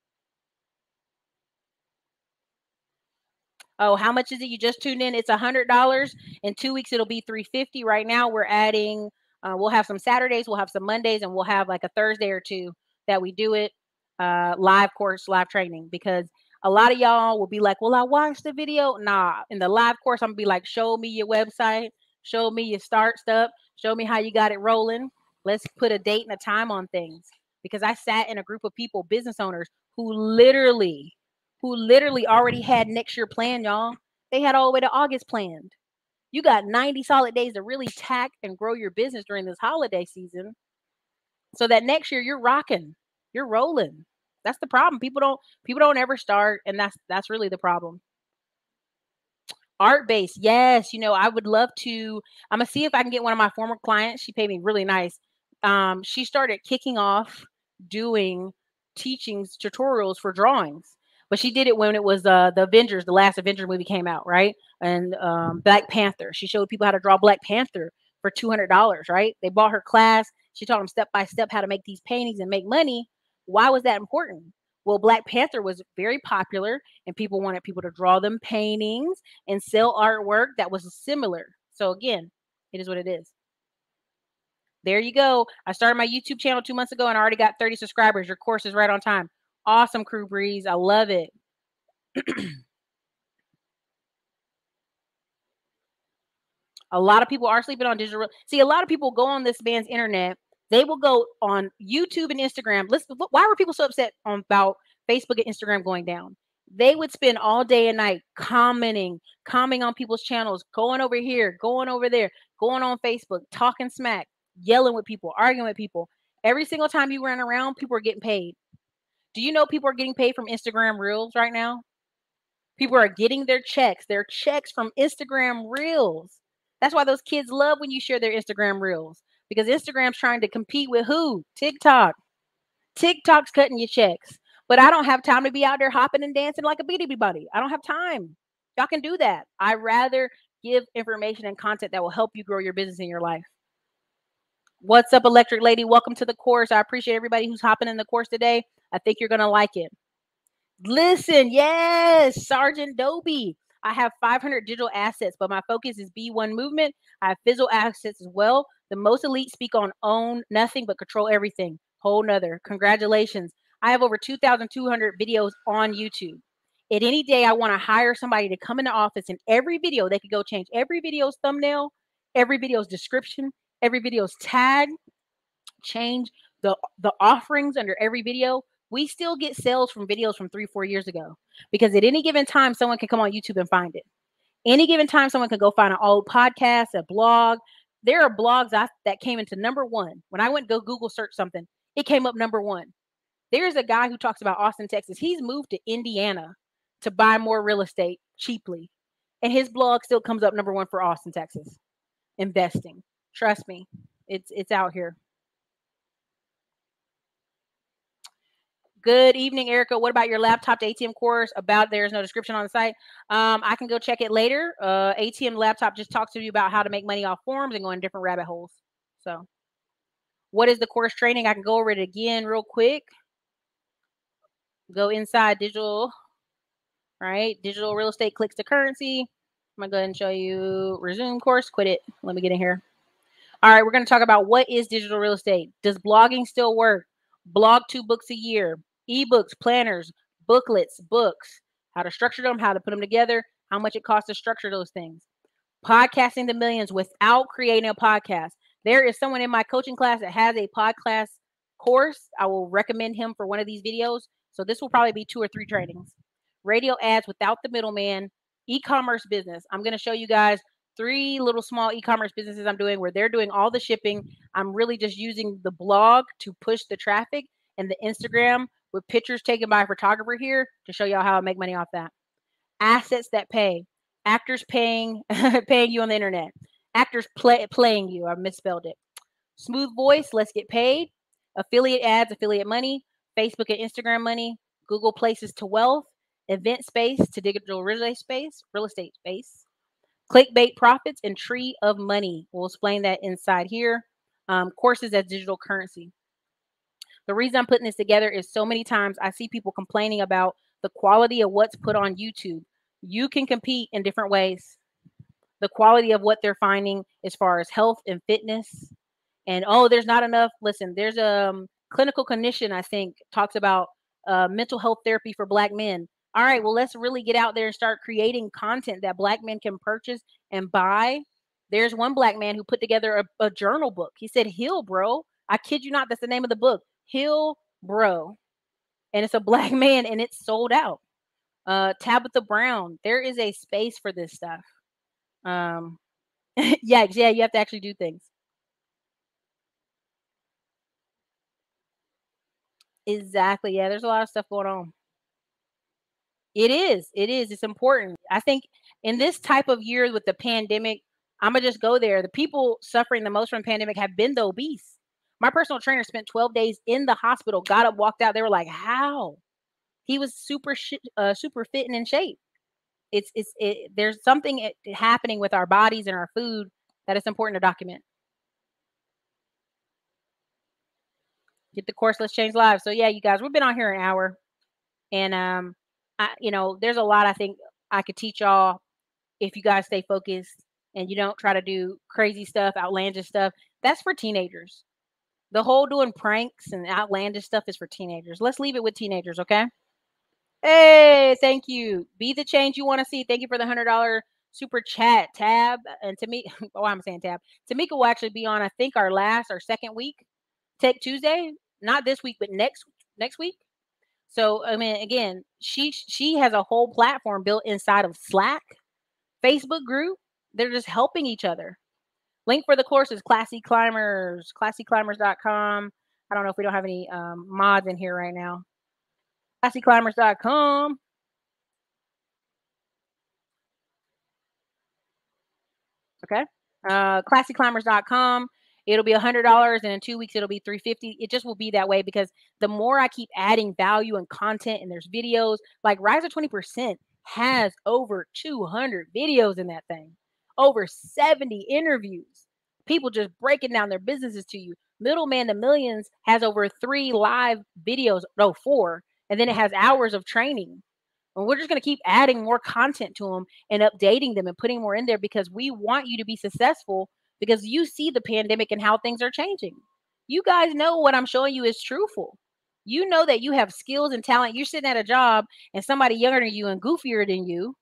Oh, how much is it? You just tuned in. It's $100. In 2 weeks, it'll be $350. Right now, we're adding. We'll have some Saturdays, we'll have some Mondays, and we'll have like a Thursday or two that we do it live course, live training. Because a lot of y'all will be like, "Well, I watched the video." Nah, in the live course, I'm gonna be like, "Show me your website. Show me your start stuff. Show me how you got it rolling. Let's put a date and a time on things." Because I sat in a group of people, business owners, who literally already had next year planned, y'all. They had all the way to August planned. You got 90 solid days to really tack and grow your business during this holiday season so that next year you're rocking, you're rolling. That's the problem. People don't ever start, and that's really the problem. Art base, yes. I would love to. I'm gonna see if I can get one of my former clients. She paid me really nice. She started kicking off doing teachings, tutorials for drawings, but she did it when it was the Avengers, the last Avengers movie came out, right? And Black Panther. She showed people how to draw Black Panther for $200, right? They bought her class. She taught them step by step how to make these paintings and make money. Why was that important? Well, Black Panther was very popular, and people wanted people to draw them paintings and sell artwork that was similar. So again, it is what it is. There you go. I started my YouTube channel 2 months ago and I already got 30 subscribers. Your course is right on time. Awesome, Crew Breeze. I love it. A lot of people are sleeping on digital. See, a lot of people go on this man's internet. They will go on YouTube and Instagram. Listen, why were people so upset about Facebook and Instagram going down? They would spend all day and night commenting on people's channels, going over here, going over there, going on Facebook, talking smack, yelling with people, arguing with people. Every single time you run around, people are getting paid. Do you know people are getting paid from Instagram Reels right now? People are getting their checks from Instagram Reels. That's why those kids love when you share their Instagram Reels, because Instagram's trying to compete with who? TikTok. TikTok's cutting your checks. But I don't have time to be out there hopping and dancing like a beady buddy. I don't have time. Y'all can do that. I rather give information and content that will help you grow your business in your life. What's up, Electric Lady? Welcome to the course. I appreciate everybody who's hopping in the course today. I think you're going to like it. Listen, yes, Sergeant Dobie. I have 500 digital assets, but my focus is B1 movement. I have physical assets as well. The most elite speak on own nothing but control everything. Whole nother. Congratulations. I have over 2,200 videos on YouTube. At any day, I want to hire somebody to come in the office, and every video, they could go change every video's thumbnail, every video's description, every video's tag, change the offerings under every video. We still get sales from videos from 3-4 years ago, because at any given time, someone can come on YouTube and find it. Any given time, someone can go find an old podcast, a blog. There are blogs that came into number one. When I went to go Google search something, it came up number one. There's a guy who talks about Austin, Texas. He's moved to Indiana to buy more real estate cheaply, and his blog still comes up number one for Austin, Texas. Investing. Trust me, it's out here. Good evening, Ericka. What about your laptop to ATM course? There's no description on the site. I can go check it later. ATM laptop just talks to you about how to make money off forms and go in different rabbit holes. So what is the course training? I can go over it again real quick. Go inside digital, right? Digital real estate clicks to currency. I'm going to go ahead and show you resume course. Quit it. Let me get in here. All right, we're going to talk about what is digital real estate. Does blogging still work? Blog 2 books a year. Ebooks, planners, booklets, books, how to structure them, how to put them together, how much it costs to structure those things. podcasting to millions without creating a podcast. There is someone in my coaching class that has a podcast course. I will recommend him for one of these videos. So this will probably be 2 or 3 trainings. Radio ads without the middleman, e-commerce business. I'm going to show you guys 3 little small e-commerce businesses I'm doing where they're doing all the shipping. I'm really just using the blog to push the traffic and the Instagram with pictures taken by a photographer here to show y'all how I make money off that. Assets that pay. Actors paying paying you on the internet. Actors playing you. I misspelled it. Smooth voice, let's get paid. Affiliate ads, affiliate money. Facebook and Instagram money. Google places to wealth. Event space to digital real estate space. Clickbait profits and tree of money. We'll explain that inside here. Courses as digital currency. The reason I'm putting this together is so many times I see people complaining about the quality of what's put on YouTube. You can compete in different ways. The quality of what they're finding as far as health and fitness. And, oh, there's not enough. Listen, there's a clinical condition, I think, talks about mental health therapy for Black men. All right, well, let's really get out there and start creating content that Black men can purchase and buy. There's one Black man who put together a journal book. He said, Heal, bro. I kid you not. That's the name of the book. Heal, bro. And it's a Black man, and it's sold out. Tabitha Brown. There is a space for this stuff. Yeah, you have to actually do things. Exactly. Yeah, there's a lot of stuff going on. It is. It's important. I think in this type of year with the pandemic, I'm going to just go there. The people suffering the most from the pandemic have been the obese. My personal trainer spent 12 days in the hospital, got up, walked out. They were like, how? He was super fit and in shape. There's something happening with our bodies and our food that is important to document. Get the course. Let's change lives. So yeah, you guys, we've been on here an hour, and there's a lot I think I could teach y'all if you guys stay focused and you don't try to do crazy stuff, outlandish stuff. That's for teenagers. The whole doing pranks and outlandish stuff is for teenagers. Let's leave it with teenagers, okay? Hey, thank you. Be the change you want to see. Thank you for the $100 super chat, Tab. And to me, oh, I'm saying Tab. Tamika will actually be on, I think, our second week, Tech Tuesday. Not this week, but next week. So, I mean, again, she has a whole platform built inside of Slack, Facebook group. They're just helping each other. Link for the course is Classy Climbers, classyclimbers.com. I don't know if we don't have any mods in here right now. classyclimbers.com. Okay. Classyclimbers.com. It'll be $100, and in 2 weeks it'll be $350. It just will be that way because the more I keep adding value and content, and there's videos like Rise of 20% has over 200 videos in that thing, over 70 interviews, people just breaking down their businesses to you. Middleman to Millions has over 3 live videos, no, 4, and then it has hours of training. And we're just going to keep adding more content to them and updating them and putting more in there because we want you to be successful because you see the pandemic and how things are changing. You guys know what I'm showing you is truthful. You know that you have skills and talent. You're sitting at a job and somebody younger than you and goofier than you,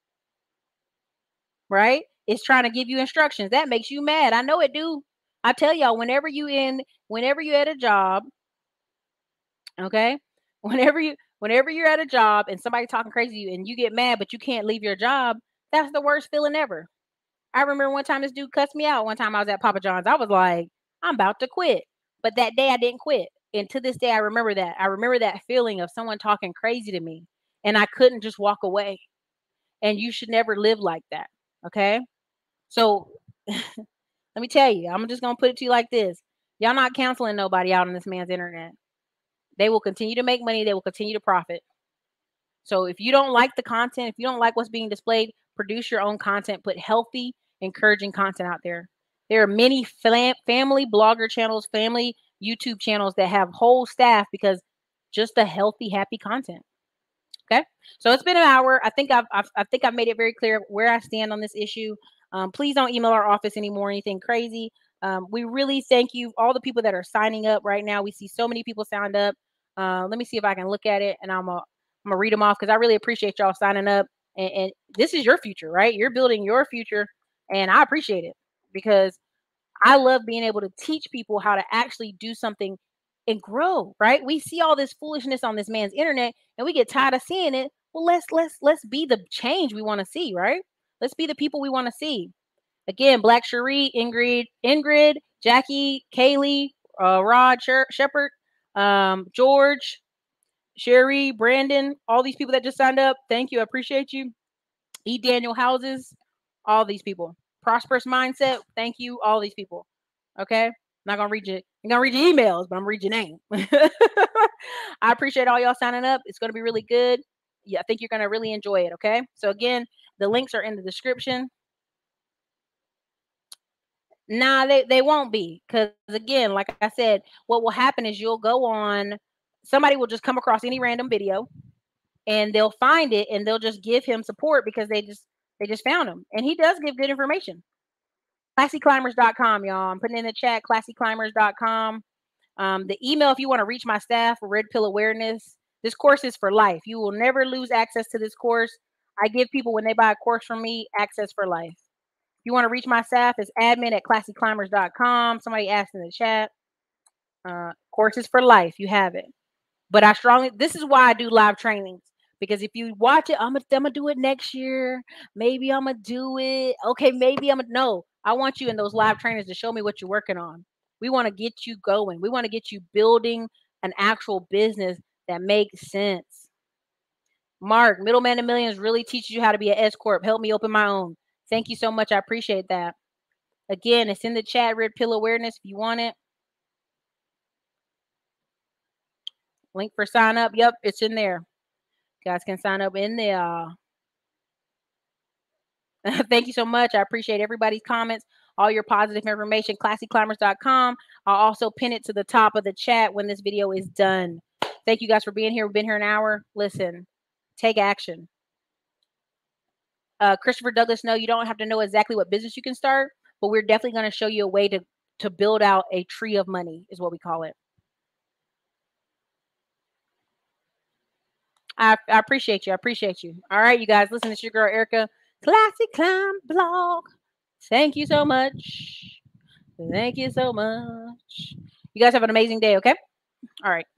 right, is trying to give you instructions. That makes you mad. I know it do. I tell y'all, whenever you're at a job, okay, whenever you're at a job and somebody talking crazy to you and you get mad, but you can't leave your job, that's the worst feeling ever. I remember one time this dude cussed me out. One time I was at Papa John's. I was like, I'm about to quit. But that day I didn't quit. And to this day, I remember that. I remember that feeling of someone talking crazy to me and I couldn't just walk away. And you should never live like that. Okay. So let me tell you, I'm just going to put it to you like this. Y'all not canceling nobody out on this man's internet. They will continue to make money. They will continue to profit. So if you don't like the content, if you don't like what's being displayed, produce your own content, put healthy, encouraging content out there. There are many family blogger channels, family YouTube channels that have whole staff because just the healthy, happy content. Okay. So it's been an hour. I think I've made it very clear where I stand on this issue. Please don't email our office anymore, anything crazy. We really thank you, all the people that are signing up right now. We see so many people signed up. Let me see if I can look at it and I'm going to read them off because I really appreciate y'all signing up. And this is your future, right? You're building your future And I appreciate it because I love being able to teach people how to actually do something and grow, right? We see all this foolishness on this man's internet and we get tired of seeing it. Well, let's be the change we want to see, right? Let's be the people we want to see. Again, Black Cherie, Ingrid, Jackie, Kaylee, Rod Shepard, George, Sherry, Brandon, all these people that just signed up. Thank you. I appreciate you. E. Daniel Houses, all these people. Prosperous Mindset. Thank you. All these people. Okay. I'm not gonna read you. I'm gonna read your emails, but I'm gonna read your name. I appreciate all y'all signing up. It's gonna be really good. Yeah, I think you're gonna really enjoy it. Okay. So again, the links are in the description. Nah, they won't be, because again, like I said, what will happen is you'll go on. Somebody will just come across any random video, and they'll find it, and they'll just give him support because they just found him, and he does give good information. ClassyClimbers.com, y'all. I'm putting in the chat, ClassyClimbers.com. The email, if you want to reach my staff for Red Pill Awareness, this course is for life. You will never lose access to this course. I give people, when they buy a course from me, access for life. If you want to reach my staff, it's admin@ClassyClimbers.com. Somebody asked in the chat. Course is for life. You have it. But this is why I do live trainings. Because if you watch it, I'm gonna do it next year. Maybe I'm gonna do it. Okay, maybe no. I want you in those live trainings to show me what you're working on. We want to get you going. We want to get you building an actual business that makes sense. Mark, Middleman to Millions really teaches you how to be an S Corp. Help me open my own. Thank you so much. I appreciate that. Again, it's in the chat, Red Pill Awareness, if you want it. Link for sign up. Yep, it's in there. You guys can sign up in there. Thank you so much. I appreciate everybody's comments, all your positive information. ClassyClimbers.com. I'll also pin it to the top of the chat when this video is done. Thank you guys for being here. We've been here an hour. Listen, take action. Christopher Douglas, no, you don't have to know exactly what business you can start, but we're definitely going to show you a way to build out a tree of money, is what we call it. I appreciate you. I appreciate you. All right, you guys, listen, it's your girl, Ericka. Classy Climb Blog. Thank you so much. Thank you so much. You guys have an amazing day, okay? All right.